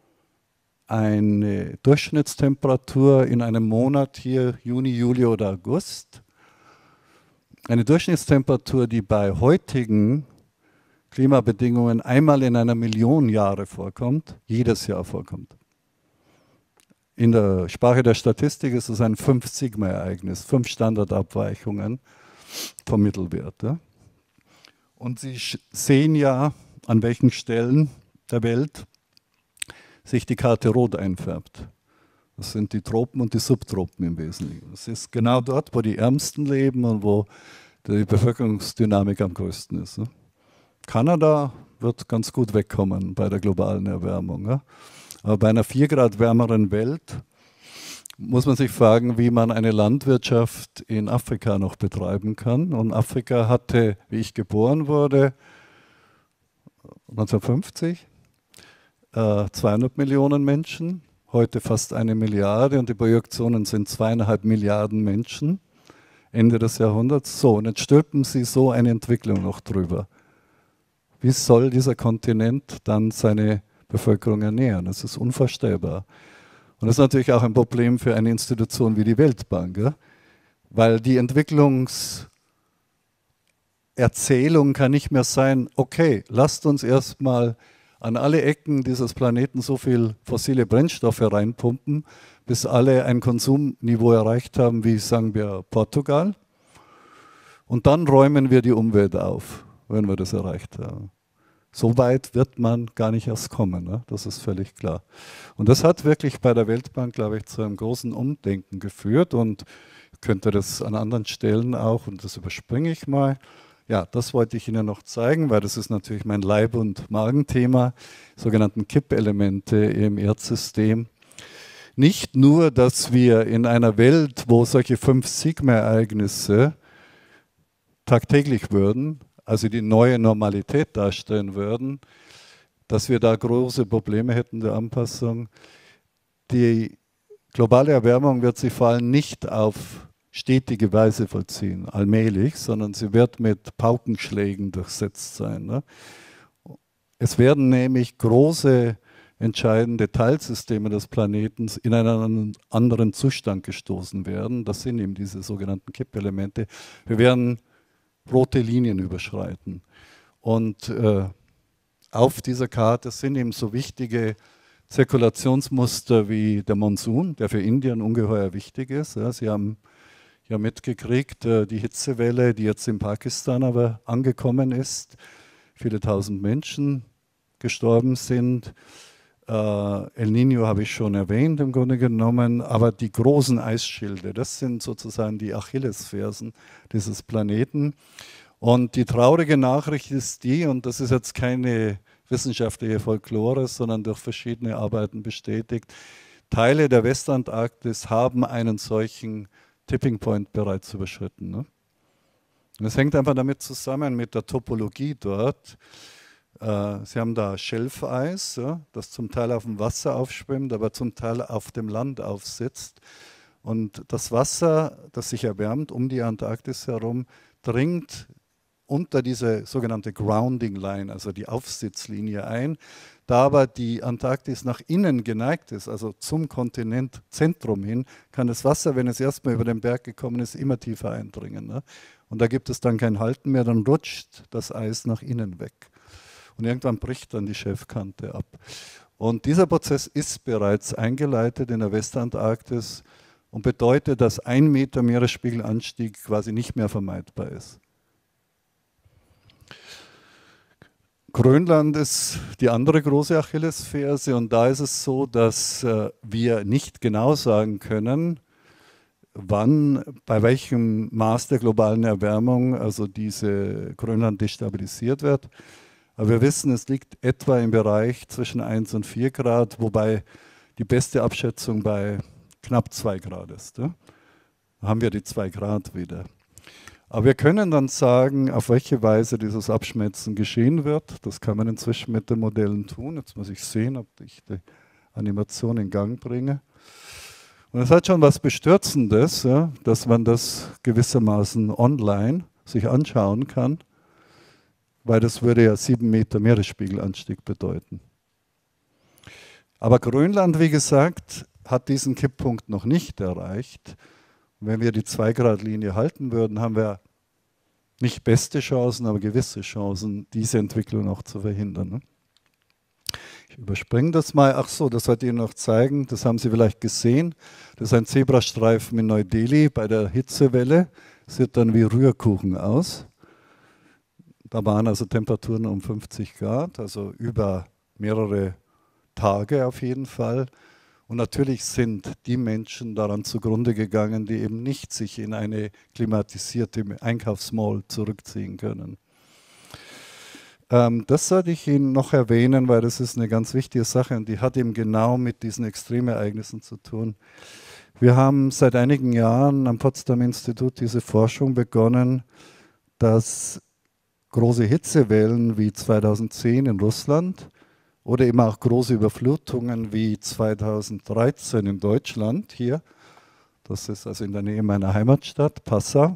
eine Durchschnittstemperatur in einem Monat hier, Juni, Juli oder August, eine Durchschnittstemperatur, die bei heutigen Klimabedingungen einmal in einer Million Jahre vorkommt, jedes Jahr vorkommt. In der Sprache der Statistik ist es ein fünf-Sigma-Ereignis, fünf Standardabweichungen vom Mittelwert. Ja. Und Sie sehen ja, an welchen Stellen der Welt sich die Karte rot einfärbt. Das sind die Tropen und die Subtropen im Wesentlichen. Das ist genau dort, wo die Ärmsten leben und wo die Bevölkerungsdynamik am größten ist. Kanada wird ganz gut wegkommen bei der globalen Erwärmung. Aber bei einer vier Grad wärmeren Welt muss man sich fragen, wie man eine Landwirtschaft in Afrika noch betreiben kann. Und Afrika hatte, wie ich geboren wurde, neunzehnhundertfünfzig, äh, zweihundert Millionen Menschen. Heute fast eine Milliarde und die Projektionen sind zweieinhalb Milliarden Menschen Ende des Jahrhunderts. So, und jetzt stülpen Sie so eine Entwicklung noch drüber. Wie soll dieser Kontinent dann seine Bevölkerung ernähren? Das ist unvorstellbar. Und das ist natürlich auch ein Problem für eine Institution wie die Weltbank, ja? Weil die Entwicklungserzählung kann nicht mehr sein, okay, lasst uns erstmal an alle Ecken dieses Planeten so viel fossile Brennstoffe reinpumpen, bis alle ein Konsumniveau erreicht haben, wie sagen wir Portugal. Und dann räumen wir die Umwelt auf, wenn wir das erreicht haben. So weit wird man gar nicht erst kommen, ne? Das ist völlig klar. Und das hat wirklich bei der Weltbank, glaube ich, zu einem großen Umdenken geführt und ich könnte das an anderen Stellen auch, und das überspringe ich mal. Ja, das wollte ich Ihnen noch zeigen, weil das ist natürlich mein Leib- und Magenthema, sogenannten Kippelemente im Erdsystem. Nicht nur, dass wir in einer Welt, wo solche fünf-Sigma-Ereignisse tagtäglich würden, also die neue Normalität darstellen würden, dass wir da große Probleme hätten der Anpassung. Die globale Erwärmung wird sich vor allem nicht auf stetige Weise vollziehen, allmählich, sondern sie wird mit Paukenschlägen durchsetzt sein. Ne? Es werden nämlich große, entscheidende Teilsysteme des Planeten in einen anderen Zustand gestoßen werden. Das sind eben diese sogenannten Kippelemente. Wir werden rote Linien überschreiten. Und äh, auf dieser Karte sind eben so wichtige Zirkulationsmuster wie der Monsun, der für Indien ungeheuer wichtig ist. Ja, Sie haben ja mitgekriegt, die Hitzewelle, die jetzt in Pakistan aber angekommen ist, viele tausend Menschen gestorben sind. Äh, El Niño habe ich schon erwähnt im Grunde genommen, aber die großen Eisschilde, das sind sozusagen die Achillesfersen dieses Planeten. Und die traurige Nachricht ist die, und das ist jetzt keine wissenschaftliche Folklore, sondern durch verschiedene Arbeiten bestätigt, Teile der Westantarktis haben einen solchen Tipping Point bereits überschritten. Ne? Das hängt einfach damit zusammen mit der Topologie dort. Äh, Sie haben da Schelfeis, ja, das zum Teil auf dem Wasser aufschwimmt, aber zum Teil auf dem Land aufsitzt. Und das Wasser, das sich erwärmt um die Antarktis herum, dringt unter diese sogenannte Grounding Line, also die Aufsitzlinie ein. Da aber die Antarktis nach innen geneigt ist, also zum Kontinentzentrum hin, kann das Wasser, wenn es erstmal über den Berg gekommen ist, immer tiefer eindringen. Ne? Und da gibt es dann kein Halten mehr, dann rutscht das Eis nach innen weg. Und irgendwann bricht dann die Schelfkante ab. Und dieser Prozess ist bereits eingeleitet in der Westantarktis und bedeutet, dass ein Meter Meeresspiegelanstieg quasi nicht mehr vermeidbar ist. Grönland ist die andere große Achillesferse und da ist es so, dass äh, wir nicht genau sagen können, wann, bei welchem Maß der globalen Erwärmung also diese Grönland destabilisiert wird. Aber wir wissen, es liegt etwa im Bereich zwischen eins und vier Grad, wobei die beste Abschätzung bei knapp zwei Grad ist. Ja? Da haben wir die zwei Grad wieder. Aber wir können dann sagen, auf welche Weise dieses Abschmelzen geschehen wird. Das kann man inzwischen mit den Modellen tun. Jetzt muss ich sehen, ob ich die Animation in Gang bringe. Und es hat schon was Bestürzendes, ja, dass man das gewissermaßen online sich anschauen kann, weil das würde ja sieben Meter Meeresspiegelanstieg bedeuten. Aber Grönland, wie gesagt, hat diesen Kipppunkt noch nicht erreicht. Wenn wir die zwei Grad Linie halten würden, haben wir nicht beste Chancen, aber gewisse Chancen, diese Entwicklung auch zu verhindern. Ne? Ich überspringe das mal. Ach so, das wollte ich Ihnen noch zeigen. Das haben Sie vielleicht gesehen. Das ist ein Zebrastreifen in Neu-Delhi bei der Hitzewelle. Sieht dann wie Rührkuchen aus. Da waren also Temperaturen um fünfzig Grad, also über mehrere Tage auf jeden Fall. Und natürlich sind die Menschen daran zugrunde gegangen, die eben nicht sich in eine klimatisierte Einkaufsmall zurückziehen können. Ähm, das sollte ich Ihnen noch erwähnen, weil das ist eine ganz wichtige Sache und die hat eben genau mit diesen Extremereignissen zu tun. Wir haben seit einigen Jahren am Potsdam Institut diese Forschung begonnen, dass große Hitzewellen wie zweitausendzehn in Russland oder eben auch große Überflutungen wie zweitausenddreizehn in Deutschland hier, das ist also in der Nähe meiner Heimatstadt, Passau,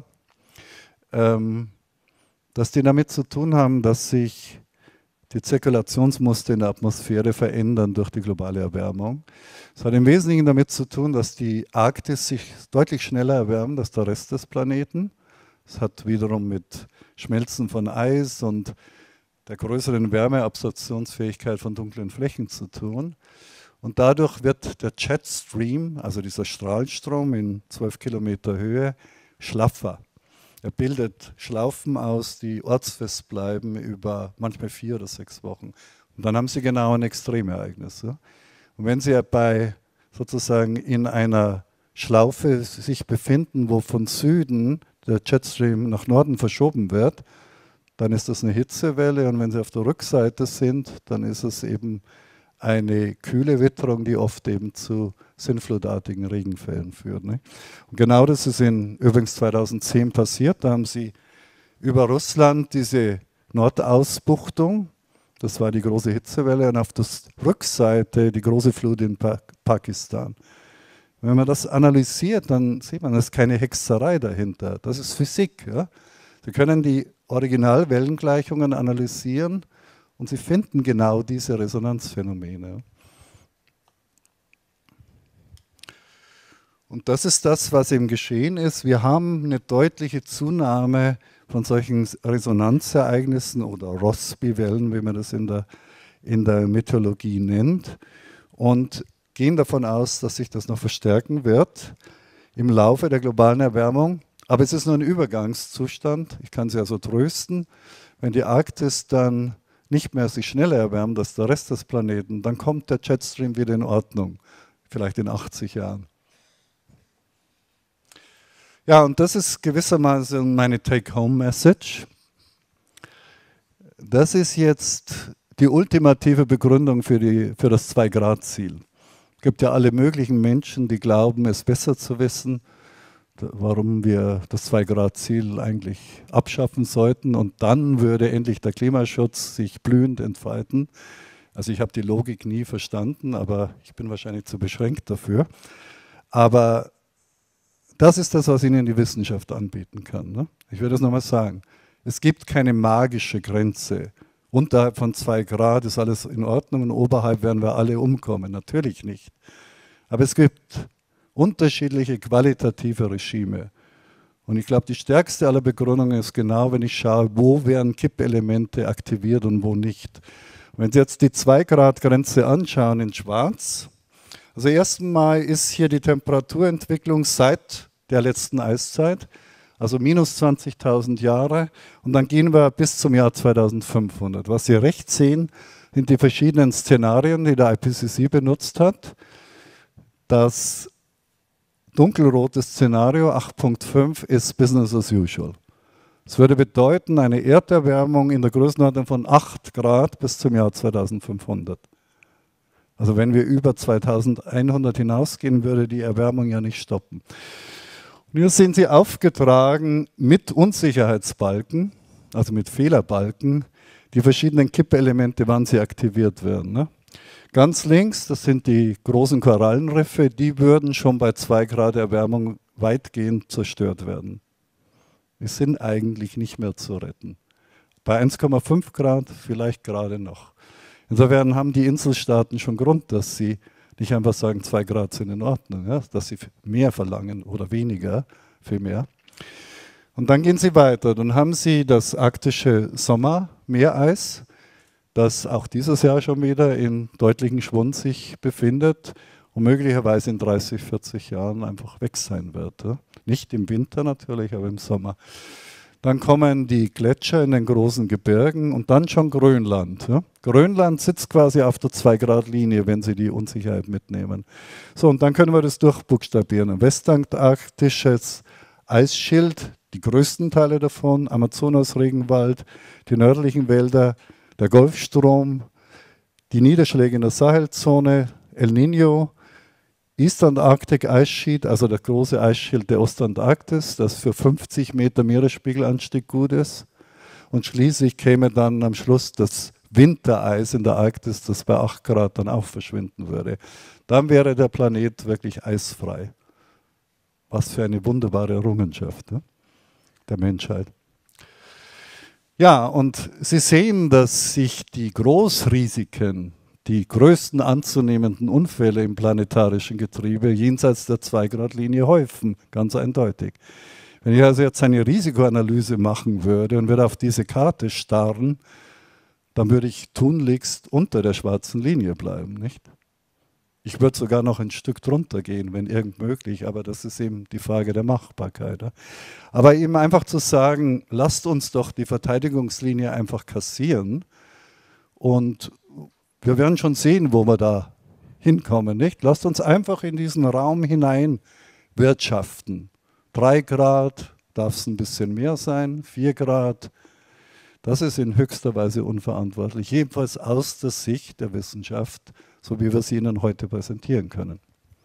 ähm, dass die damit zu tun haben, dass sich die Zirkulationsmuster in der Atmosphäre verändern durch die globale Erwärmung. Es hat im Wesentlichen damit zu tun, dass die Arktis sich deutlich schneller erwärmt als der Rest des Planeten. Es hat wiederum mit Schmelzen von Eis und der größeren Wärmeabsorptionsfähigkeit von dunklen Flächen zu tun. Und dadurch wird der Jetstream, also dieser Strahlstrom in zwölf Kilometer Höhe, schlaffer. Er bildet Schlaufen aus, die ortsfest bleiben über manchmal vier oder sechs Wochen. Und dann haben Sie genau ein Extremereignis. Und wenn Sie bei sozusagen in einer Schlaufe sich befinden, wo von Süden der Jetstream nach Norden verschoben wird, dann ist das eine Hitzewelle und wenn Sie auf der Rückseite sind, dann ist es eben eine kühle Witterung, die oft eben zu sinnflutartigen Regenfällen führt. Ne? Und genau das ist in übrigens zweitausendzehn passiert. Da haben Sie über Russland diese Nordausbuchtung, das war die große Hitzewelle, und auf der Rückseite die große Flut in pa Pakistan. Wenn man das analysiert, dann sieht man, da ist keine Hexerei dahinter. Das ist Physik. Ja? Sie können die Originalwellengleichungen analysieren und Sie finden genau diese Resonanzphänomene. Und das ist das, was eben geschehen ist. Wir haben eine deutliche Zunahme von solchen Resonanzereignissen oder Rossby-Wellen, wie man das in der, in der Meteorologie nennt. und gehen davon aus, dass sich das noch verstärken wird im Laufe der globalen Erwärmung. Aber es ist nur ein Übergangszustand. Ich kann Sie also trösten. Wenn die Arktis dann nicht mehr sich schneller erwärmt als der Rest des Planeten, dann kommt der Jetstream wieder in Ordnung, vielleicht in achtzig Jahren. Ja, und das ist gewissermaßen meine Take-Home-Message. Das ist jetzt die ultimative Begründung für, die, für das Zwei-Grad-Ziel. Es gibt ja alle möglichen Menschen, die glauben, es besser zu wissen, warum wir das Zwei-Grad-Ziel eigentlich abschaffen sollten, und dann würde endlich der Klimaschutz sich blühend entfalten. Also ich habe die Logik nie verstanden, aber ich bin wahrscheinlich zu beschränkt dafür. Aber das ist das, was Ihnen die Wissenschaft anbieten kann. Ne? Ich will das nochmal sagen. Es gibt keine magische Grenze. Unterhalb von zwei Grad ist alles in Ordnung und oberhalb werden wir alle umkommen. Natürlich nicht. Aber es gibt unterschiedliche qualitative Regime. Und ich glaube, die stärkste aller Begründungen ist genau, wenn ich schaue, wo werden Kippelemente aktiviert und wo nicht. Wenn Sie jetzt die zwei Grad Grenze anschauen in schwarz, also erstmal ist hier die Temperaturentwicklung seit der letzten Eiszeit, also minus zwanzigtausend Jahre, und dann gehen wir bis zum Jahr zweitausendfünfhundert. Was Sie rechts sehen, sind die verschiedenen Szenarien, die der I P C C benutzt hat. Das dunkelrote Szenario acht Punkt fünf ist Business as usual. Das würde bedeuten, eine Erderwärmung in der Größenordnung von acht Grad bis zum Jahr zweitausendfünfhundert. Also wenn wir über zweitausendeinhundert hinausgehen, würde die Erwärmung ja nicht stoppen. Und hier sind sie aufgetragen mit Unsicherheitsbalken, also mit Fehlerbalken, die verschiedenen Kippelemente, wann sie aktiviert werden. Ne? Ganz links, das sind die großen Korallenriffe, die würden schon bei zwei Grad Erwärmung weitgehend zerstört werden. Die sind eigentlich nicht mehr zu retten. Bei eins Komma fünf Grad vielleicht gerade noch. Insofern haben die Inselstaaten schon Grund, dass sie nicht einfach sagen, zwei Grad sind in Ordnung, ja? Dass sie mehr verlangen oder weniger, viel mehr. Und dann gehen sie weiter. Dann haben sie das arktische Sommermeereis, das auch dieses Jahr schon wieder in deutlichem Schwund sich befindet und möglicherweise in dreißig, vierzig Jahren einfach weg sein wird. Ja? Nicht im Winter natürlich, aber im Sommer. Dann kommen die Gletscher in den großen Gebirgen und dann schon Grönland. Ja? Grönland sitzt quasi auf der zwei Grad Linie, wenn Sie die Unsicherheit mitnehmen. So, und dann können wir das durchbuchstabieren. Ein westantarktisches Eisschild, die größten Teile davon, Amazonas-Regenwald, die nördlichen Wälder, der Golfstrom, die Niederschläge in der Sahelzone, El Niño, Eastern Arctic Ice Sheet, also der große Eisschild der Ostantarktis, das für fünfzig Meter Meeresspiegelanstieg gut ist. Und schließlich käme dann am Schluss das Wintereis in der Arktis, das bei acht Grad dann auch verschwinden würde. Dann wäre der Planet wirklich eisfrei. Was für eine wunderbare Errungenschaft, ne? Der Menschheit. Ja, und Sie sehen, dass sich die Großrisiken, die größten anzunehmenden Unfälle im planetarischen Getriebe jenseits der zwei Grad Linie häufen, ganz eindeutig. Wenn ich also jetzt eine Risikoanalyse machen würde und würde auf diese Karte starren, dann würde ich tunlichst unter der schwarzen Linie bleiben, nicht? Ich würde sogar noch ein Stück drunter gehen, wenn irgend möglich, aber das ist eben die Frage der Machbarkeit. Ja? Aber eben einfach zu sagen, lasst uns doch die Verteidigungslinie einfach kassieren und wir werden schon sehen, wo wir da hinkommen, nicht? Lasst uns einfach in diesen Raum hinein wirtschaften. Drei Grad, darf es ein bisschen mehr sein, vier Grad. Das ist in höchster Weise unverantwortlich, jedenfalls aus der Sicht der Wissenschaft, so wie wir sie Ihnen heute präsentieren können.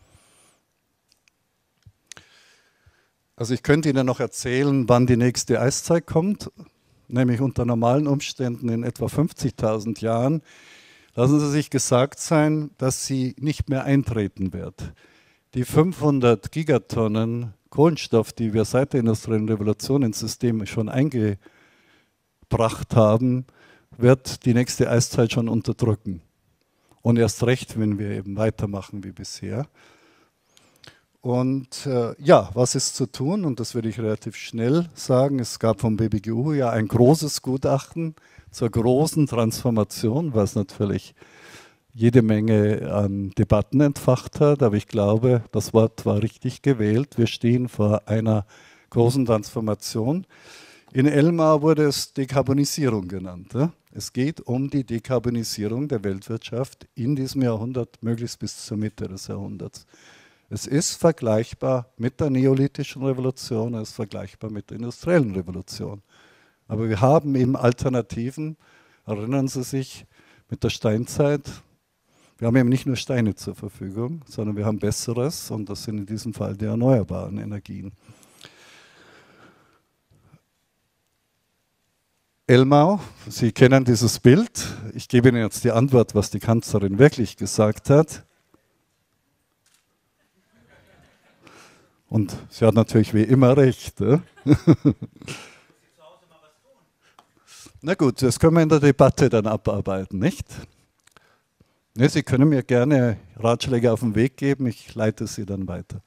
Also ich könnte Ihnen noch erzählen, wann die nächste Eiszeit kommt, nämlich unter normalen Umständen in etwa fünfzigtausend Jahren. Lassen Sie sich gesagt sein, dass sie nicht mehr eintreten wird. Die fünfhundert Gigatonnen Kohlenstoff, die wir seit der industriellen Revolution ins System schon eingebracht haben, wird die nächste Eiszeit schon unterdrücken. Und erst recht, wenn wir eben weitermachen wie bisher. Und äh, ja, was ist zu tun? Und das würde ich relativ schnell sagen. Es gab vom B B G U ja ein großes Gutachten zur großen Transformation, was natürlich jede Menge an Debatten entfacht hat, aber ich glaube, das Wort war richtig gewählt. Wir stehen vor einer großen Transformation. In Elmau wurde es Dekarbonisierung genannt. Ja? Es geht um die Dekarbonisierung der Weltwirtschaft in diesem Jahrhundert, möglichst bis zur Mitte des Jahrhunderts. Es ist vergleichbar mit der neolithischen Revolution, es ist vergleichbar mit der industriellen Revolution. Aber wir haben eben Alternativen, erinnern Sie sich, mit der Steinzeit. Wir haben eben nicht nur Steine zur Verfügung, sondern wir haben Besseres und das sind in diesem Fall die erneuerbaren Energien. Elmau, Sie kennen dieses Bild. Ich gebe Ihnen jetzt die Antwort, was die Kanzlerin wirklich gesagt hat. Und sie hat natürlich wie immer recht. Äh? Na gut, das können wir in der Debatte dann abarbeiten, nicht? Ne, Sie können mir gerne Ratschläge auf den Weg geben, ich leite sie dann weiter.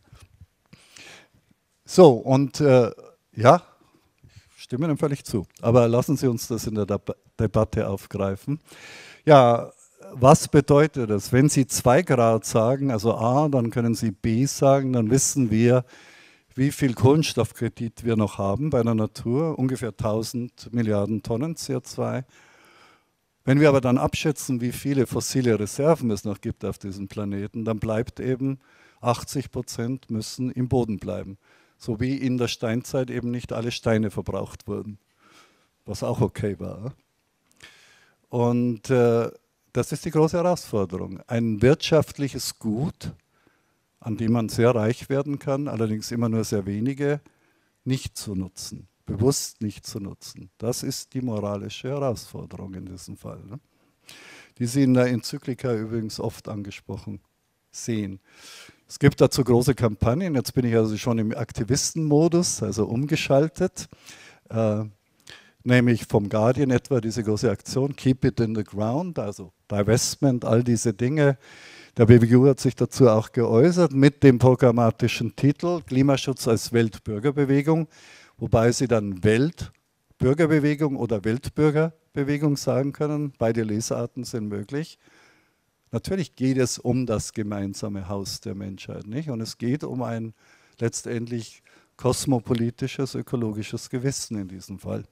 So, und äh, ja, ich stimme Ihnen völlig zu, aber lassen Sie uns das in der Deb- Debatte aufgreifen. Ja, was bedeutet das? Wenn Sie zwei Grad sagen, also A, dann können Sie B sagen, dann wissen wir, wie viel Kohlenstoffkredit wir noch haben bei der Natur, ungefähr tausend Milliarden Tonnen C O zwei. Wenn wir aber dann abschätzen, wie viele fossile Reserven es noch gibt auf diesem Planeten, dann bleibt eben achtzig Prozent müssen im Boden bleiben. So wie in der Steinzeit eben nicht alle Steine verbraucht wurden, was auch okay war. Und äh, das ist die große Herausforderung. Ein wirtschaftliches Gut, an dem man sehr reich werden kann, allerdings immer nur sehr wenige, nicht zu nutzen, bewusst nicht zu nutzen. Das ist die moralische Herausforderung in diesem Fall, ne? Die Sie in der Enzyklika übrigens oft angesprochen sehen. Es gibt dazu große Kampagnen, jetzt bin ich also schon im Aktivistenmodus, also umgeschaltet, äh, nämlich vom Guardian etwa diese große Aktion, Keep it in the ground, also Divestment, all diese Dinge. Der B B U hat sich dazu auch geäußert mit dem programmatischen Titel Klimaschutz als Weltbürgerbewegung, wobei sie dann Weltbürgerbewegung oder Weltbürgerbewegung sagen können. Beide Lesarten sind möglich. Natürlich geht es um das gemeinsame Haus der Menschheit, nicht? Und es geht um ein letztendlich kosmopolitisches, ökologisches Gewissen in diesem Fall.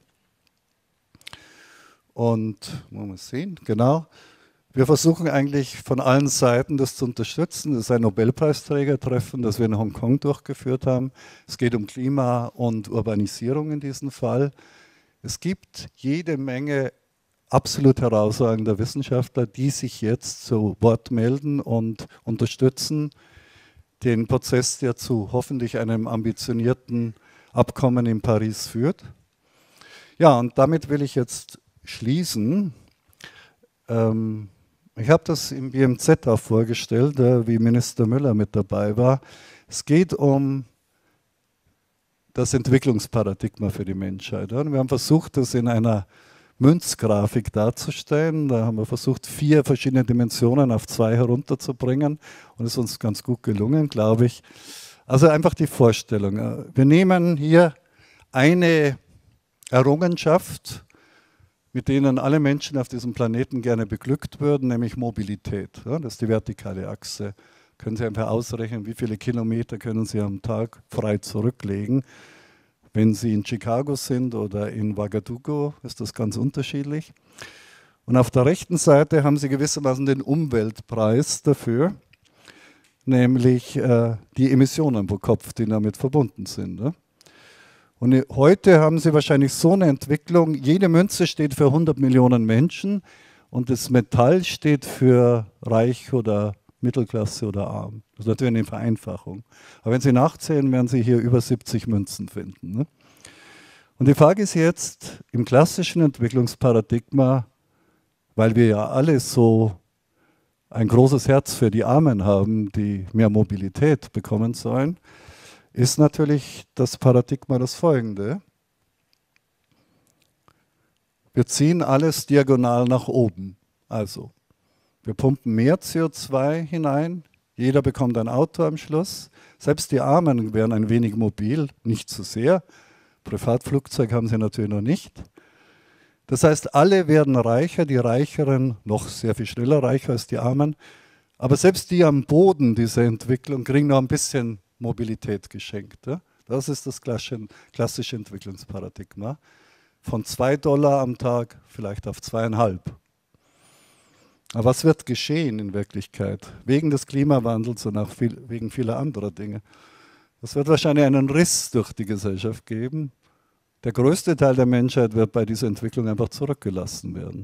Und, wollen wir sehen, genau. Wir versuchen eigentlich von allen Seiten das zu unterstützen. Das ist ein Nobelpreisträgertreffen, das wir in Hongkong durchgeführt haben. Es geht um Klima und Urbanisierung in diesem Fall. Es gibt jede Menge absolut herausragender Wissenschaftler, die sich jetzt zu Wort melden und unterstützen den Prozess, der zu hoffentlich einem ambitionierten Abkommen in Paris führt. Ja, und damit will ich jetzt schließen. Ähm, Ich habe das im B M Z auch vorgestellt, wie Minister Müller mit dabei war. Es geht um das Entwicklungsparadigma für die Menschheit. Wir haben versucht, das in einer Münzgrafik darzustellen. Da haben wir versucht, vier verschiedene Dimensionen auf zwei herunterzubringen. Und es ist uns ganz gut gelungen, glaube ich. Also einfach die Vorstellung. Wir nehmen hier eine Errungenschaft, mit denen alle Menschen auf diesem Planeten gerne beglückt würden, nämlich Mobilität. Ja, das ist die vertikale Achse. Können Sie einfach ausrechnen, wie viele Kilometer können Sie am Tag frei zurücklegen. Wenn Sie in Chicago sind oder in Ouagadougou, ist das ganz unterschiedlich. Und auf der rechten Seite haben Sie gewissermaßen den Umweltpreis dafür, nämlich äh, die Emissionen pro Kopf, die damit verbunden sind. Ja. Und heute haben Sie wahrscheinlich so eine Entwicklung, jede Münze steht für hundert Millionen Menschen und das Metall steht für reich oder Mittelklasse oder arm. Das ist natürlich eine Vereinfachung. Aber wenn Sie nachzählen, werden Sie hier über siebzig Münzen finden. Ne? Und die Frage ist jetzt, im klassischen Entwicklungsparadigma, weil wir ja alle so ein großes Herz für die Armen haben, die mehr Mobilität bekommen sollen, ist natürlich das Paradigma das folgende. Wir ziehen alles diagonal nach oben. Also, wir pumpen mehr C O zwei hinein, jeder bekommt ein Auto am Schluss. Selbst die Armen werden ein wenig mobil, nicht zu sehr. Privatflugzeug haben sie natürlich noch nicht. Das heißt, alle werden reicher, die Reicheren noch sehr viel schneller reicher als die Armen. Aber selbst die am Boden dieser Entwicklung kriegen noch ein bisschen Mobilität geschenkt. Ja? Das ist das klassische, klassische Entwicklungsparadigma. Von zwei Dollar am Tag vielleicht auf zweieinhalb. Aber was wird geschehen in Wirklichkeit? Wegen des Klimawandels und auch viel, wegen vieler anderer Dinge. Es wird wahrscheinlich einen Riss durch die Gesellschaft geben. Der größte Teil der Menschheit wird bei dieser Entwicklung einfach zurückgelassen werden.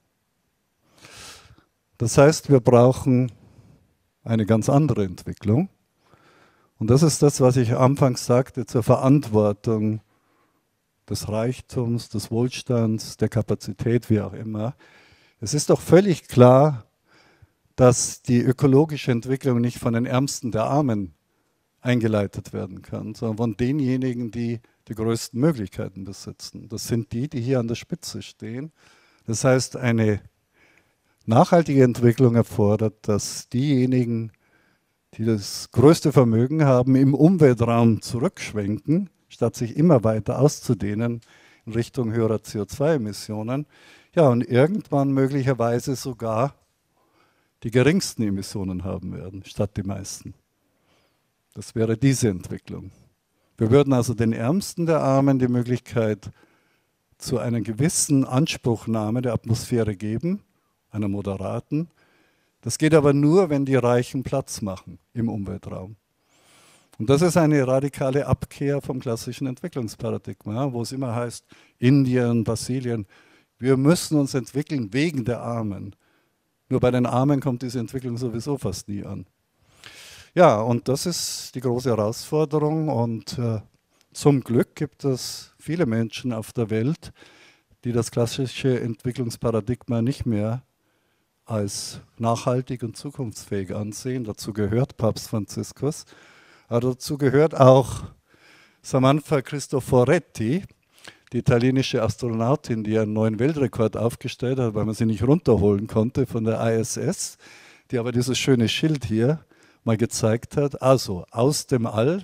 Das heißt, wir brauchen eine ganz andere Entwicklung. Und das ist das, was ich anfangs sagte, zur Verantwortung des Reichtums, des Wohlstands, der Kapazität, wie auch immer. Es ist doch völlig klar, dass die ökologische Entwicklung nicht von den Ärmsten der Armen eingeleitet werden kann, sondern von denjenigen, die die größten Möglichkeiten besitzen. Das sind die, die hier an der Spitze stehen. Das heißt, eine nachhaltige Entwicklung erfordert, dass diejenigen, die das größte Vermögen haben, im Umweltraum zurückschwenken, statt sich immer weiter auszudehnen in Richtung höherer C O zwei Emissionen. Ja, und irgendwann möglicherweise sogar die geringsten Emissionen haben werden, statt die meisten. Das wäre diese Entwicklung. Wir würden also den Ärmsten der Armen die Möglichkeit zu einer gewissen Anspruchnahme der Atmosphäre geben, einer moderaten. Das geht aber nur, wenn die Reichen Platz machen im Umweltraum. Und das ist eine radikale Abkehr vom klassischen Entwicklungsparadigma, wo es immer heißt, Indien, Brasilien, wir müssen uns entwickeln wegen der Armen. Nur bei den Armen kommt diese Entwicklung sowieso fast nie an. Ja, und das ist die große Herausforderung und äh, zum Glück gibt es viele Menschen auf der Welt, die das klassische Entwicklungsparadigma nicht mehr als nachhaltig und zukunftsfähig ansehen. Dazu gehört Papst Franziskus, aber dazu gehört auch Samantha Cristoforetti, die italienische Astronautin, die einen neuen Weltrekord aufgestellt hat, weil man sie nicht runterholen konnte von der I S S, die aber dieses schöne Schild hier mal gezeigt hat, also aus dem All.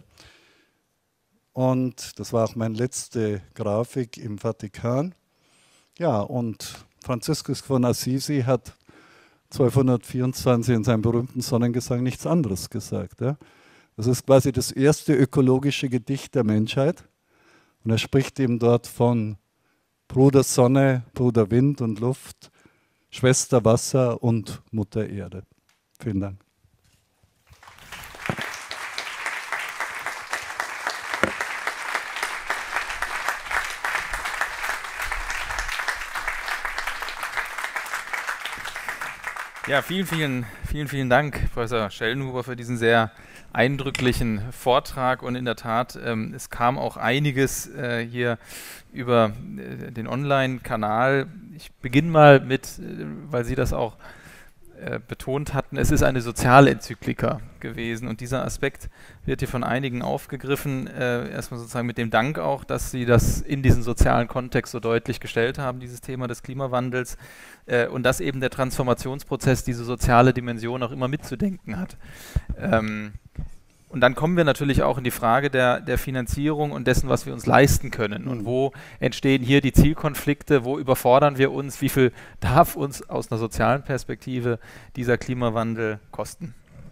Und das war auch meine letzte Grafik im Vatikan. Ja, und Franziskus von Assisi hat zwölfhundertvierundzwanzig in seinem berühmten Sonnengesang nichts anderes gesagt. Ja. Das ist quasi das erste ökologische Gedicht der Menschheit. Und er spricht eben dort von Bruder Sonne, Bruder Wind und Luft, Schwester Wasser und Mutter Erde. Vielen Dank. Ja, vielen, vielen, vielen, vielen Dank, Professor Schellenhuber, für diesen sehr eindrücklichen Vortrag. Und in der Tat, ähm, es kam auch einiges äh, hier über äh, den Online-Kanal. Ich beginne mal mit, äh, weil Sie das auch äh, betont hatten, es ist eine Sozialenzyklika gewesen. Und dieser Aspekt wird hier von einigen aufgegriffen. Äh, erstmal sozusagen mit dem Dank auch, dass Sie das in diesen sozialen Kontext so deutlich gestellt haben, dieses Thema des Klimawandels. Äh, und dass eben der Transformationsprozess diese soziale Dimension auch immer mitzudenken hat. Ähm, und dann kommen wir natürlich auch in die Frage der, der Finanzierung und dessen, was wir uns leisten können. Und wo entstehen hier die Zielkonflikte, wo überfordern wir uns, wie viel darf uns aus einer sozialen Perspektive dieser Klimawandel kosten?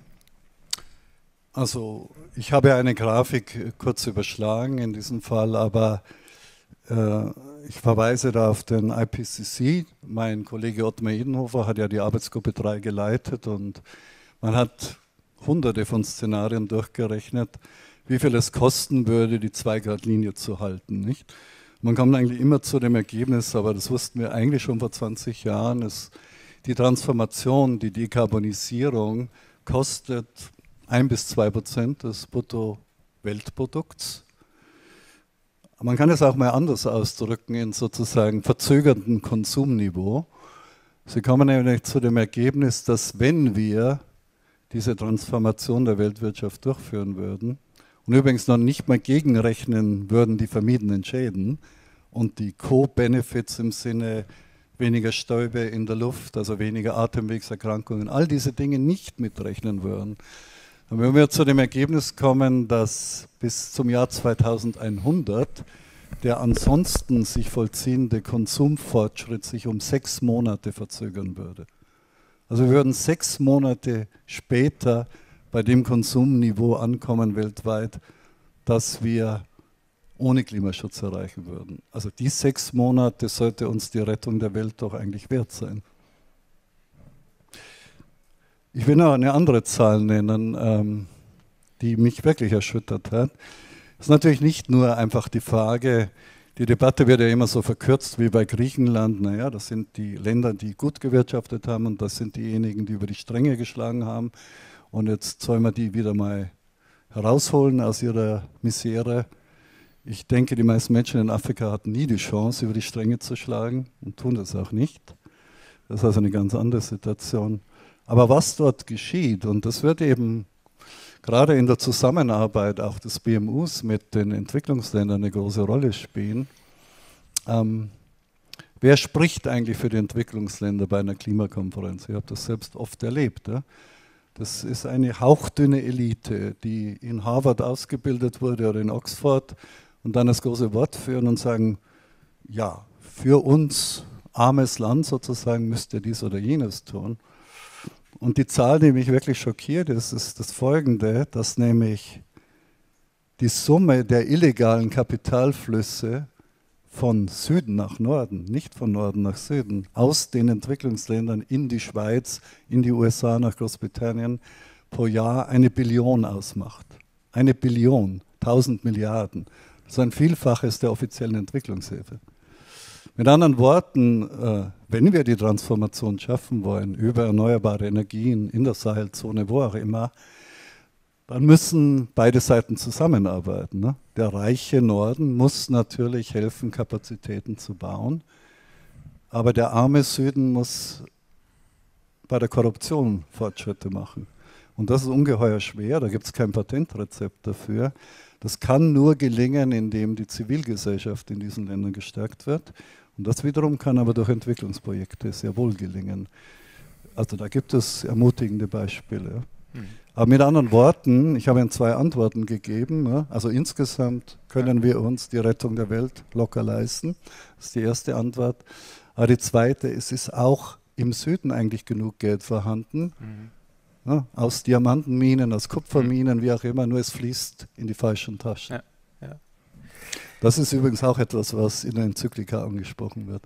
Also ich habe eine Grafik kurz überschlagen in diesem Fall, aber äh, ich verweise da auf den I P C C. Mein Kollege Ottmar Edenhofer hat ja die Arbeitsgruppe drei geleitet und man hat hunderte von Szenarien durchgerechnet, wie viel es kosten würde, die zwei Grad Linie zu halten. Nicht? Man kommt eigentlich immer zu dem Ergebnis, aber das wussten wir eigentlich schon vor zwanzig Jahren, ist die Transformation, die Dekarbonisierung kostet ein bis zwei Prozent des Brutto-Weltprodukts. Man kann es auch mal anders ausdrücken, in sozusagen verzögertem Konsumniveau. Sie kommen nämlich zu dem Ergebnis, dass wenn wir diese Transformation der Weltwirtschaft durchführen würden und übrigens noch nicht mal gegenrechnen würden die vermiedenen Schäden und die Co-Benefits im Sinne weniger Stäube in der Luft, also weniger Atemwegserkrankungen, all diese Dinge nicht mitrechnen würden, dann würden wir zu dem Ergebnis kommen, dass bis zum Jahr zweitausendeinhundert der ansonsten sich vollziehende Konsumfortschritt sich um sechs Monate verzögern würde. Also wir würden sechs Monate später bei dem Konsumniveau ankommen weltweit, das wir ohne Klimaschutz erreichen würden. Also die sechs Monate sollte uns die Rettung der Welt doch eigentlich wert sein. Ich will noch eine andere Zahl nennen, ähm, die mich wirklich erschüttert hat. Es ist natürlich nicht nur einfach die Frage, die Debatte wird ja immer so verkürzt wie bei Griechenland. Naja, das sind die Länder, die gut gewirtschaftet haben und das sind diejenigen, die über die Stränge geschlagen haben. Und jetzt sollen wir die wieder mal herausholen aus ihrer Misere. Ich denke, die meisten Menschen in Afrika hatten nie die Chance, über die Stränge zu schlagen und tun das auch nicht. Das ist also eine ganz andere Situation. Aber was dort geschieht, und das wird eben gerade in der Zusammenarbeit auch des B M Us mit den Entwicklungsländern eine große Rolle spielen. Ähm, wer spricht eigentlich für die Entwicklungsländer bei einer Klimakonferenz? Ich habe das selbst oft erlebt. Ja? Das ist eine hauchdünne Elite, die in Harvard ausgebildet wurde oder in Oxford und dann das große Wort führen und sagen, ja, für uns, armes Land sozusagen, müsst ihr dies oder jenes tun. Und die Zahl, die mich wirklich schockiert, ist, ist das Folgende, dass nämlich die Summe der illegalen Kapitalflüsse von Süden nach Norden, nicht von Norden nach Süden, aus den Entwicklungsländern in die Schweiz, in die U S A, nach Großbritannien, pro Jahr eine Billion ausmacht. Eine Billion, tausend Milliarden. Das ist ein Vielfaches der offiziellen Entwicklungshilfe. Mit anderen Worten, äh, wenn wir die Transformation schaffen wollen, über erneuerbare Energien in der Sahelzone, wo auch immer, dann müssen beide Seiten zusammenarbeiten. Ne? Der reiche Norden muss natürlich helfen, Kapazitäten zu bauen, aber der arme Süden muss bei der Korruption Fortschritte machen. Und das ist ungeheuer schwer, da gibt es kein Patentrezept dafür. Das kann nur gelingen, indem die Zivilgesellschaft in diesen Ländern gestärkt wird. Und das wiederum kann aber durch Entwicklungsprojekte sehr wohl gelingen. Also da gibt es ermutigende Beispiele. Mhm. Aber mit anderen Worten, ich habe Ihnen zwei Antworten gegeben. Ja. Also insgesamt können wir uns die Rettung der Welt locker leisten. Das ist die erste Antwort. Aber die zweite, es ist auch im Süden eigentlich genug Geld vorhanden. Mhm. Ja, aus Diamantenminen, aus Kupferminen, mhm. wie auch immer, nur es fließt in die falschen Taschen. Ja. Ja. Das ist übrigens auch etwas, was in der Enzyklika angesprochen wird.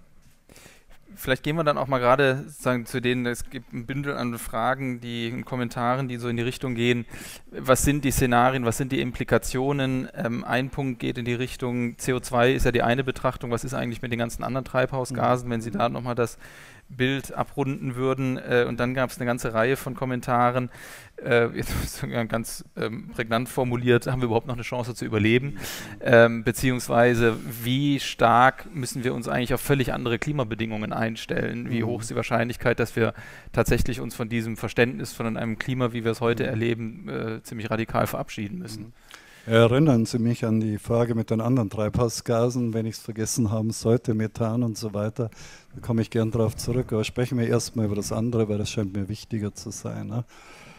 Vielleicht gehen wir dann auch mal gerade sagen, zu denen, es gibt ein Bündel an Fragen, die in Kommentaren, die so in die Richtung gehen, was sind die Szenarien, was sind die Implikationen? Ähm, ein Punkt geht in die Richtung, C O zwei ist ja die eine Betrachtung, was ist eigentlich mit den ganzen anderen Treibhausgasen, mhm. wenn Sie da nochmal das Bild abrunden würden. Äh, und dann gab es eine ganze Reihe von Kommentaren, äh, jetzt ganz ähm, prägnant formuliert, haben wir überhaupt noch eine Chance zu überleben? Ähm, beziehungsweise wie stark müssen wir uns eigentlich auf völlig andere Klimabedingungen einstellen? Wie hoch ist die Wahrscheinlichkeit, dass wir tatsächlich uns von diesem Verständnis von einem Klima, wie wir es heute erleben, äh, ziemlich radikal verabschieden müssen? Erinnern Sie mich an die Frage mit den anderen Treibhausgasen, wenn ich es vergessen haben sollte, Methan und so weiter. Da komme ich gern darauf zurück. Aber sprechen wir erstmal über das andere, weil das scheint mir wichtiger zu sein. Ne?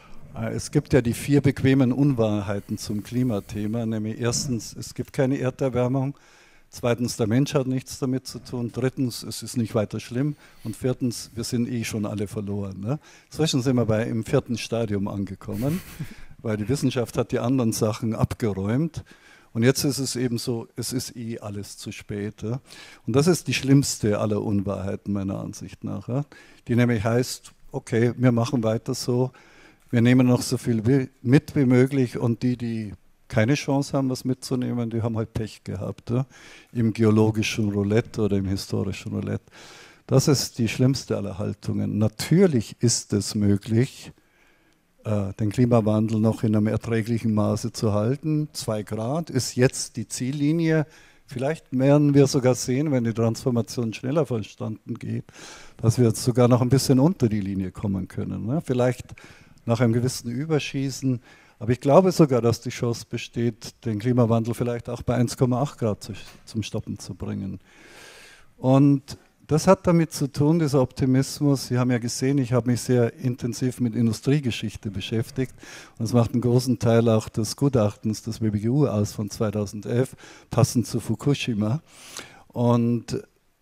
Es gibt ja die vier bequemen Unwahrheiten zum Klimathema, nämlich erstens, es gibt keine Erderwärmung. Zweitens, der Mensch hat nichts damit zu tun. Drittens, es ist nicht weiter schlimm. Und viertens, wir sind eh schon alle verloren. Ne? Inzwischen sind wir bei, im vierten Stadium angekommen, weil die Wissenschaft hat die anderen Sachen abgeräumt. Und jetzt ist es eben so, es ist eh alles zu spät. Ja? Und das ist die schlimmste aller Unwahrheiten meiner Ansicht nach. Ja? Die nämlich heißt, okay, wir machen weiter so, wir nehmen noch so viel mit wie möglich und die, die keine Chance haben, was mitzunehmen, die haben halt Pech gehabt, ja? Im geologischen Roulette oder im historischen Roulette. Das ist die schlimmste aller Haltungen. Natürlich ist es möglich, äh, den Klimawandel noch in einem erträglichen Maße zu halten. Zwei Grad ist jetzt die Ziellinie. Vielleicht werden wir sogar sehen, wenn die Transformation schneller vonstatten geht, dass wir jetzt sogar noch ein bisschen unter die Linie kommen können. Ne? Vielleicht nach einem gewissen Überschießen. Aber ich glaube sogar, dass die Chance besteht, den Klimawandel vielleicht auch bei eins Komma acht Grad zu, zum Stoppen zu bringen. Und Das hat damit zu tun, dieser Optimismus. Sie haben ja gesehen, ich habe mich sehr intensiv mit Industriegeschichte beschäftigt. Und das macht einen großen Teil auch des Gutachtens des W B G U aus von zweitausendelf, passend zu Fukushima. Und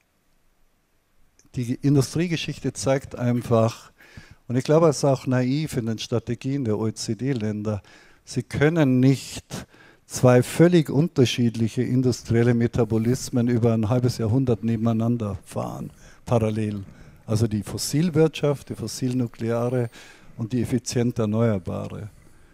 die Industriegeschichte zeigt einfach, und ich glaube, es ist auch naiv in den Strategien der O E C D-Länder, sie können nicht zwei völlig unterschiedliche industrielle Metabolismen über ein halbes Jahrhundert nebeneinander fahren, parallel. Also die Fossilwirtschaft, die fossilnukleare und die effizient erneuerbare.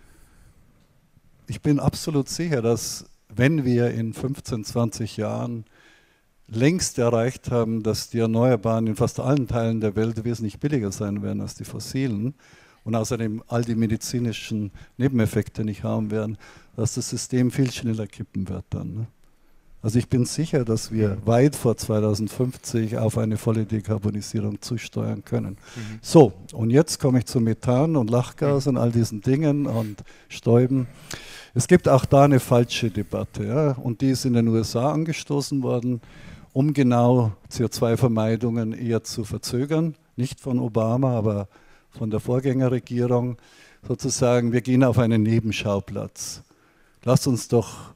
Ich bin absolut sicher, dass wenn wir in fünfzehn, zwanzig Jahren längst erreicht haben, dass die Erneuerbaren in fast allen Teilen der Welt wesentlich billiger sein werden als die fossilen und außerdem all die medizinischen Nebeneffekte nicht haben werden, dass das System viel schneller kippen wird dann. Ne? Also ich bin sicher, dass wir weit vor zweitausendfünfzig auf eine volle Dekarbonisierung zusteuern können. Mhm. So, und jetzt komme ich zu Methan und Lachgas und all diesen Dingen und Stäuben. Es gibt auch da eine falsche Debatte, ja? Und die ist in den U S A angestoßen worden, um genau C O zwei Vermeidungen eher zu verzögern. Nicht von Obama, aber von der Vorgängerregierung. Sozusagen, wir gehen auf einen Nebenschauplatz. Lasst uns doch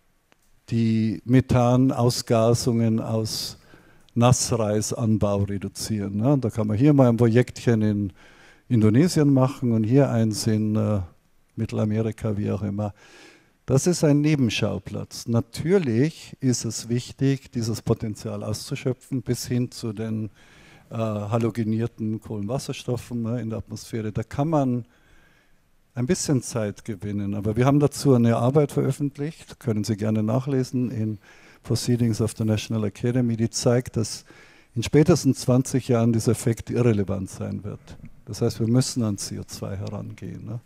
die Methanausgasungen aus Nassreisanbau reduzieren. Ne? Da kann man hier mal ein Projektchen in Indonesien machen und hier eins in äh, Mittelamerika, wie auch immer. Das ist ein Nebenschauplatz. Natürlich ist es wichtig, dieses Potenzial auszuschöpfen bis hin zu den äh, halogenierten Kohlenwasserstoffen ne, in der Atmosphäre. Da kann man ein bisschen Zeit gewinnen, aber wir haben dazu eine Arbeit veröffentlicht, können Sie gerne nachlesen, in Proceedings of the National Academy, die zeigt, dass in spätestens zwanzig Jahren dieser Effekt irrelevant sein wird. Das heißt, wir müssen an C O zwei herangehen. Ne?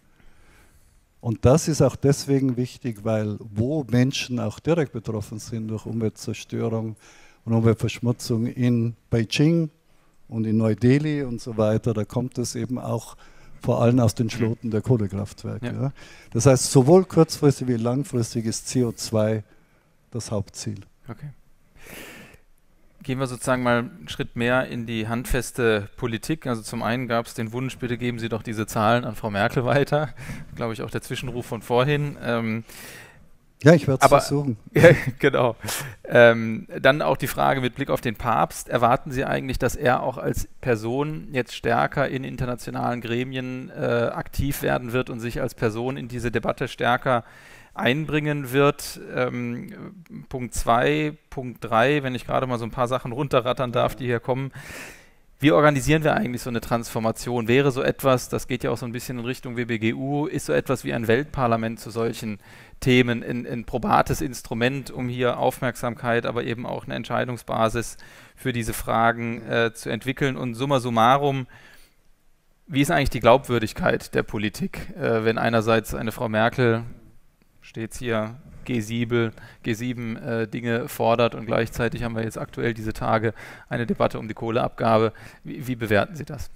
Und das ist auch deswegen wichtig, weil wo Menschen auch direkt betroffen sind durch Umweltzerstörung und Umweltverschmutzung in Beijing und in Neu-Delhi und so weiter, da kommt es eben auch vor allem aus den Schloten der Kohlekraftwerke. Ja. Ja. Das heißt, sowohl kurzfristig wie langfristig ist C O zwei das Hauptziel. Okay. Gehen wir sozusagen mal einen Schritt mehr in die handfeste Politik. Also zum einen gab es den Wunsch, bitte geben Sie doch diese Zahlen an Frau Merkel weiter. Glaube ich auch der Zwischenruf von vorhin. Ähm, Ja, ich werde es versuchen. Ja, genau. Ähm, dann auch die Frage mit Blick auf den Papst. Erwarten Sie eigentlich, dass er auch als Person jetzt stärker in internationalen Gremien äh, aktiv werden wird und sich als Person in diese Debatte stärker einbringen wird? Ähm, Punkt zwei, Punkt drei, wenn ich gerade mal so ein paar Sachen runterrattern darf, die hier kommen. Wie organisieren wir eigentlich so eine Transformation? Wäre so etwas, das geht ja auch so ein bisschen in Richtung W B G U, ist so etwas wie ein Weltparlament zu solchen Themen, ein, ein probates Instrument, um hier Aufmerksamkeit, aber eben auch eine Entscheidungsbasis für diese Fragen äh, zu entwickeln. Und summa summarum, wie ist eigentlich die Glaubwürdigkeit der Politik, äh, wenn einerseits eine Frau Merkel, steht hier, G sieben, G sieben äh, Dinge fordert und gleichzeitig haben wir jetzt aktuell diese Tage eine Debatte um die Kohleabgabe. Wie, wie bewerten Sie das?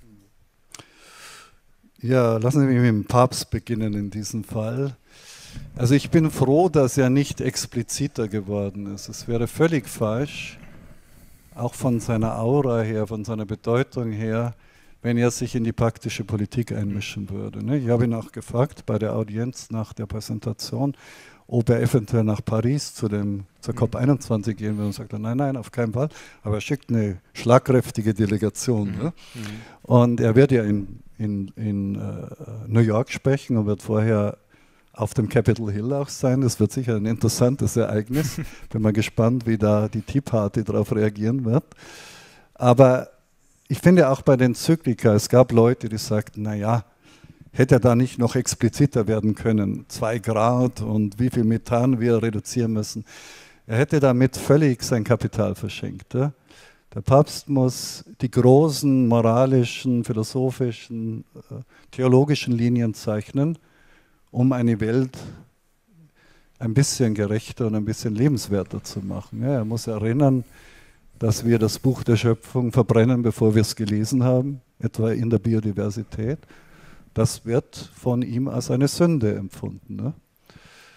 Ja, lassen Sie mich mit dem Papst beginnen in diesem Fall. Also ich bin froh, dass er nicht expliziter geworden ist. Es wäre völlig falsch, auch von seiner Aura her, von seiner Bedeutung her, wenn er sich in die praktische Politik einmischen würde. Ich habe ihn auch gefragt bei der Audienz nach der Präsentation, ob er eventuell nach Paris zu dem, zur COP einundzwanzig gehen will und sagt, nein, nein, auf keinen Fall. Aber er schickt eine schlagkräftige Delegation. Mhm. Ne? Mhm. Und er wird ja in, in, in uh, New York sprechen und wird vorher auf dem Capitol Hill auch sein. Das wird sicher ein interessantes Ereignis. Bin mal gespannt, wie da die Tea Party darauf reagieren wird. Aber ich finde auch bei den Zyklika, es gab Leute, die sagten, naja, hätte er da nicht noch expliziter werden können, zwei Grad und wie viel Methan wir reduzieren müssen. Er hätte damit völlig sein Kapital verschenkt. Ja? Der Papst muss die großen moralischen, philosophischen, theologischen Linien zeichnen, um eine Welt ein bisschen gerechter und ein bisschen lebenswerter zu machen. Ja, er muss erinnern, dass wir das Buch der Schöpfung verbrennen, bevor wir es gelesen haben, etwa in der Biodiversität. Das wird von ihm als eine Sünde empfunden. Ne?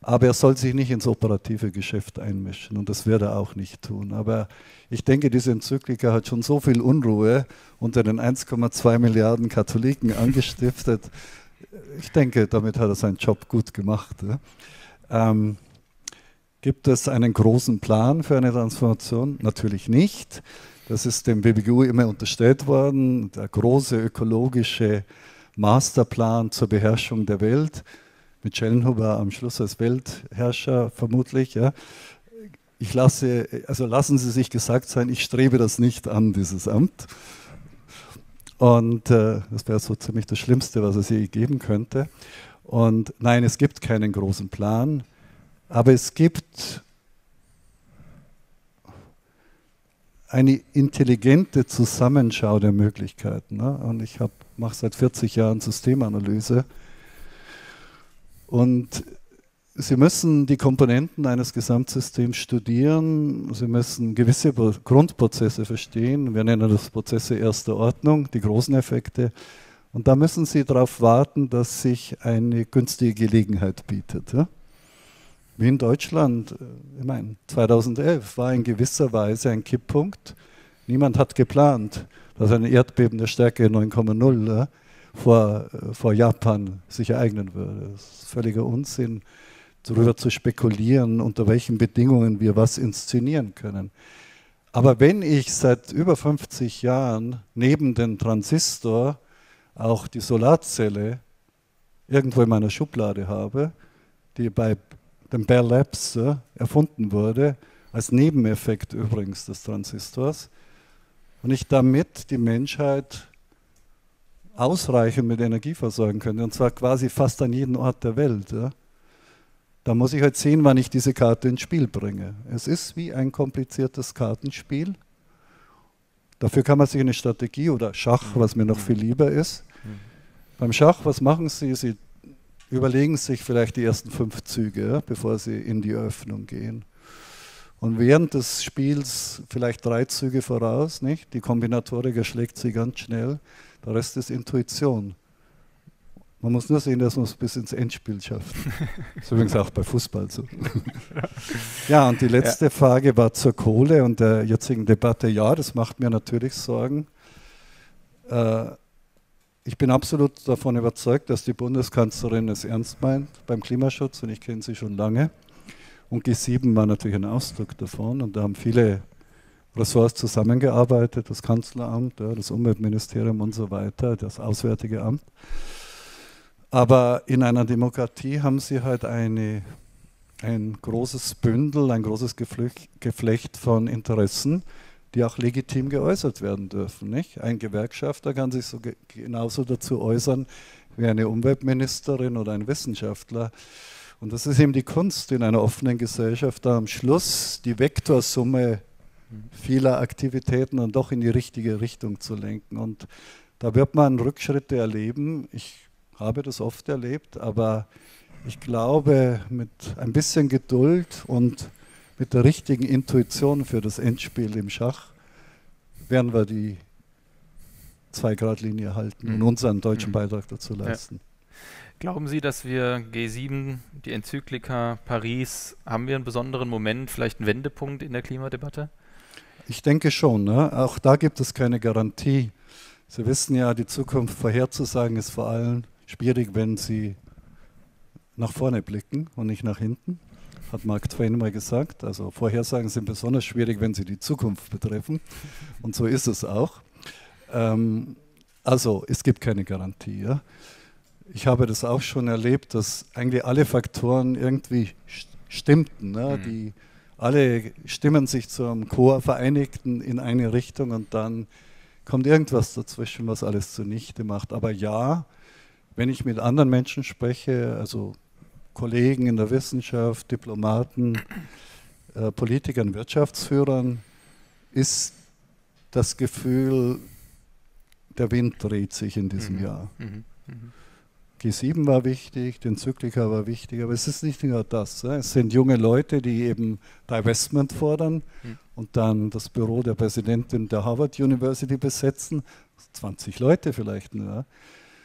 Aber er soll sich nicht ins operative Geschäft einmischen und das wird er auch nicht tun. Aber ich denke, diese Enzyklika hat schon so viel Unruhe unter den eins Komma zwei Milliarden Katholiken angestiftet. Ich denke, damit hat er seinen Job gut gemacht. Ja. Ähm, gibt es einen großen Plan für eine Transformation? Natürlich nicht. Das ist dem B B G U immer unterstellt worden, der große ökologische Masterplan zur Beherrschung der Welt. Mit Schellnhuber am Schluss als Weltherrscher vermutlich. Ja. Ich lasse, also lassen Sie sich gesagt sein, ich strebe das nicht an, dieses Amt. Und äh, das wäre so ziemlich das Schlimmste, was es je geben könnte. Und nein, es gibt keinen großen Plan, aber es gibt eine intelligente Zusammenschau der Möglichkeiten. Ne? Und ich mache seit vierzig Jahren Systemanalyse. Und Sie müssen die Komponenten eines Gesamtsystems studieren, Sie müssen gewisse Grundprozesse verstehen, wir nennen das Prozesse erster Ordnung, die großen Effekte, und da müssen Sie darauf warten, dass sich eine günstige Gelegenheit bietet. Ja? Wie in Deutschland, ich meine, zweitausendelf war in gewisser Weise ein Kipppunkt, niemand hat geplant, dass ein Erdbeben der Stärke neun Komma null ja, vor, vor Japan sich ereignen würde. Das ist völliger Unsinn, darüber zu spekulieren, unter welchen Bedingungen wir was inszenieren können. Aber wenn ich seit über fünfzig Jahren neben den Transistor auch die Solarzelle irgendwo in meiner Schublade habe, die bei den Bell Labs äh, erfunden wurde, als Nebeneffekt übrigens des Transistors, und ich damit die Menschheit ausreichend mit Energie versorgen könnte, und zwar quasi fast an jeden Ort der Welt. Ja. Da muss ich halt sehen, wann ich diese Karte ins Spiel bringe. Es ist wie ein kompliziertes Kartenspiel. Dafür kann man sich eine Strategie oder Schach, was mir noch viel lieber ist. Mhm. Beim Schach, was machen Sie? Sie überlegen sich vielleicht die ersten fünf Züge, ja, bevor Sie in die Eröffnung gehen. Und während des Spiels vielleicht drei Züge voraus, nicht? Die Kombinatorik erschlägt Sie ganz schnell. Der Rest ist Intuition. Man muss nur sehen, dass man es bis ins Endspiel schafft. Das ist übrigens auch bei Fußball so. Ja, und die letzte ja. Frage war zur Kohle und der jetzigen Debatte. Ja, das macht mir natürlich Sorgen. Äh, ich bin absolut davon überzeugt, dass die Bundeskanzlerin es ernst meint beim Klimaschutz, und ich kenne sie schon lange. Und G sieben war natürlich ein Ausdruck davon, und da haben viele Ressorts zusammengearbeitet, das Kanzleramt, ja, das Umweltministerium und so weiter, das Auswärtige Amt. Aber in einer Demokratie haben sie halt eine, ein großes Bündel, ein großes Geflecht von Interessen, die auch legitim geäußert werden dürfen. Nicht? Ein Gewerkschafter kann sich so ge genauso dazu äußern wie eine Umweltministerin oder ein Wissenschaftler. Und das ist eben die Kunst in einer offenen Gesellschaft, da am Schluss die Vektorsumme vieler Aktivitäten dann doch in die richtige Richtung zu lenken. Und da wird man Rückschritte erleben. Ich habe das oft erlebt, aber ich glaube, mit ein bisschen Geduld und mit der richtigen Intuition für das Endspiel im Schach werden wir die Zwei-Grad-Linie halten mhm. und unseren deutschen mhm. Beitrag dazu leisten. Ja. Glauben Sie, dass wir G sieben, die Enzyklika, Paris, haben wir einen besonderen Moment, vielleicht einen Wendepunkt in der Klimadebatte? Ich denke schon. Ne? Auch da gibt es keine Garantie. Sie wissen ja, die Zukunft vorherzusagen ist vor allem schwierig, wenn Sie nach vorne blicken und nicht nach hinten, hat Mark Twain mal gesagt. Also Vorhersagen sind besonders schwierig, wenn sie die Zukunft betreffen. Und so ist es auch. Ähm, also es gibt keine Garantie. Ja? Ich habe das auch schon erlebt, dass eigentlich alle Faktoren irgendwie stimmten. Ne? Mhm. Die, alle stimmen sich zum Chor, vereinigten in eine Richtung, und dann kommt irgendwas dazwischen, was alles zunichte macht. Aber ja, wenn ich mit anderen Menschen spreche, also Kollegen in der Wissenschaft, Diplomaten, äh, Politikern, Wirtschaftsführern, ist das Gefühl, der Wind dreht sich in diesem mhm. Jahr. Mhm. Mhm. G sieben war wichtig, die Enzyklika war wichtig, aber es ist nicht nur das. Ja. Es sind junge Leute, die eben Divestment fordern mhm. und dann das Büro der Präsidentin der Harvard University besetzen, zwanzig Leute vielleicht nur.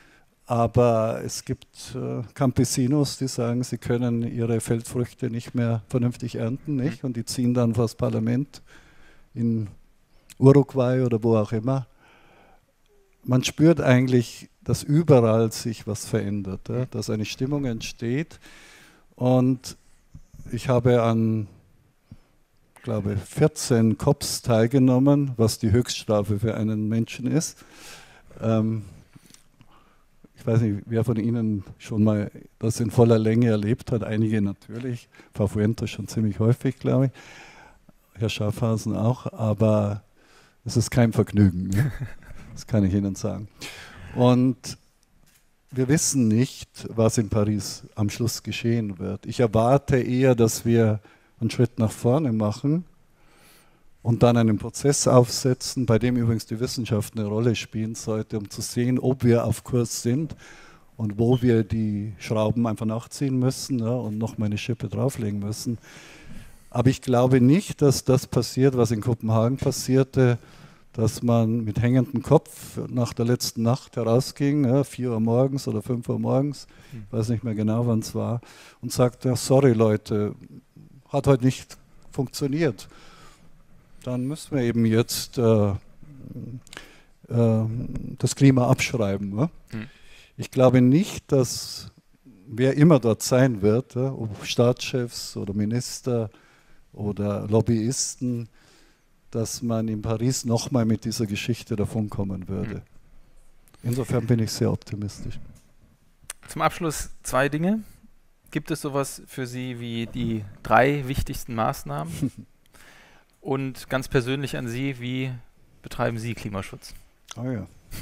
Aber es gibt äh, Campesinos, die sagen, sie können ihre Feldfrüchte nicht mehr vernünftig ernten, nicht? Und die ziehen dann vor das Parlament in Uruguay oder wo auch immer. Man spürt eigentlich, dass überall sich was verändert, ja? Dass eine Stimmung entsteht. Und ich habe an, glaube vierzehn Cops teilgenommen, was die Höchststrafe für einen Menschen ist. Ähm, Ich weiß nicht, wer von Ihnen schon mal das in voller Länge erlebt hat. Einige natürlich. Frau Fuentes schon ziemlich häufig, glaube ich. Herr Schaffhausen auch. Aber es ist kein Vergnügen. Ne? Das kann ich Ihnen sagen. Und wir wissen nicht, was in Paris am Schluss geschehen wird. Ich erwarte eher, dass wir einen Schritt nach vorne machen und dann einen Prozess aufsetzen, bei dem übrigens die Wissenschaft eine Rolle spielen sollte, um zu sehen, ob wir auf Kurs sind und wo wir die Schrauben einfach nachziehen müssen, ja, und noch mal eine Schippe drauflegen müssen. Aber ich glaube nicht, dass das passiert, was in Kopenhagen passierte, dass man mit hängendem Kopf nach der letzten Nacht herausging, ja, vier Uhr morgens oder fünf Uhr morgens, ich weiß nicht mehr genau, wann es war, und sagt, ja, sorry Leute, hat heute nicht funktioniert. Dann müssen wir eben jetzt äh, äh, das Klima abschreiben. Ne? Hm. Ich glaube nicht, dass wer immer dort sein wird, ja, ob Staatschefs oder Minister oder Lobbyisten, dass man in Paris nochmal mit dieser Geschichte davonkommen würde. Hm. Insofern bin ich sehr optimistisch. Zum Abschluss zwei Dinge. Gibt es sowas für Sie wie die drei wichtigsten Maßnahmen? Und ganz persönlich an Sie, wie betreiben Sie Klimaschutz? Ah ja.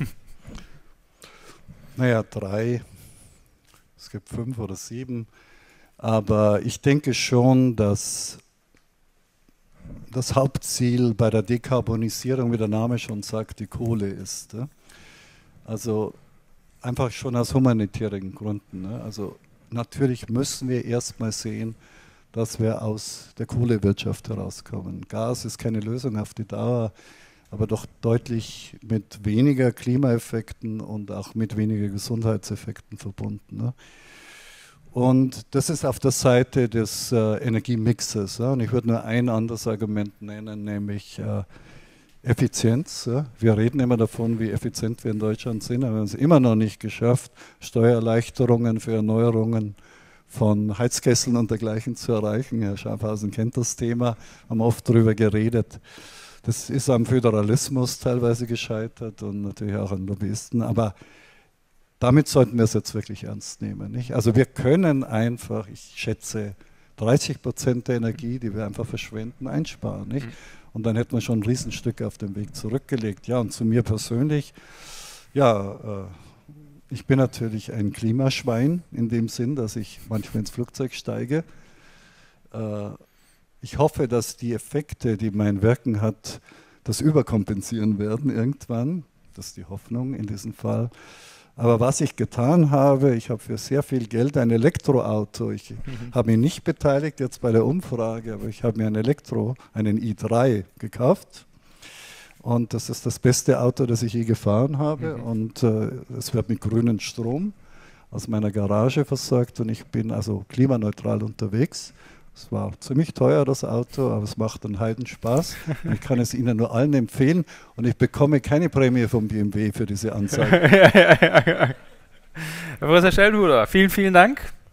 Naja, drei, es gibt fünf oder sieben, aber ich denke schon, dass das Hauptziel bei der Dekarbonisierung, wie der Name schon sagt, die Kohle ist. Ja? Also einfach schon aus humanitären Gründen. Ne? Also natürlich müssen wir erstmal sehen, dass wir aus der Kohlewirtschaft herauskommen. Gas ist keine Lösung auf die Dauer, aber doch deutlich mit weniger Klimaeffekten und auch mit weniger Gesundheitseffekten verbunden. Ne? Und das ist auf der Seite des äh, Energiemixes. Ja? Und ich würde nur ein anderes Argument nennen, nämlich äh, Effizienz. Ja? Wir reden immer davon, wie effizient wir in Deutschland sind, aber wir haben es immer noch nicht geschafft, Steuererleichterungen für Erneuerungen von Heizkesseln und dergleichen zu erreichen. Herr Schaffhausen kennt das Thema, haben oft darüber geredet. Das ist am Föderalismus teilweise gescheitert und natürlich auch an Lobbyisten, aber damit sollten wir es jetzt wirklich ernst nehmen. Nicht? Also wir können einfach, ich schätze, dreißig Prozent der Energie, die wir einfach verschwenden, einsparen. Nicht? Und dann hätten wir schon ein Riesenstück auf dem Weg zurückgelegt. Ja, und zu mir persönlich, ja, äh, ich bin natürlich ein Klimaschwein in dem Sinn, dass ich manchmal ins Flugzeug steige. Äh, ich hoffe, dass die Effekte, die mein Wirken hat, das überkompensieren werden irgendwann. Das ist die Hoffnung in diesem Fall. Aber was ich getan habe, ich habe für sehr viel Geld ein Elektroauto, ich mhm. habe mich nicht beteiligt jetzt bei der Umfrage, aber ich habe mir ein Elektro, einen i drei gekauft. Und das ist das beste Auto, das ich je gefahren habe. Mhm. Und äh, es wird mit grünem Strom aus meiner Garage versorgt. Und ich bin also klimaneutral unterwegs. Es war ziemlich teuer, das Auto, aber es macht einen Heidenspaß. Ich kann es Ihnen nur allen empfehlen. Und ich bekomme keine Prämie vom B M W für diese Anzeige. Herr Professor Schellnhuder, vielen, vielen Dank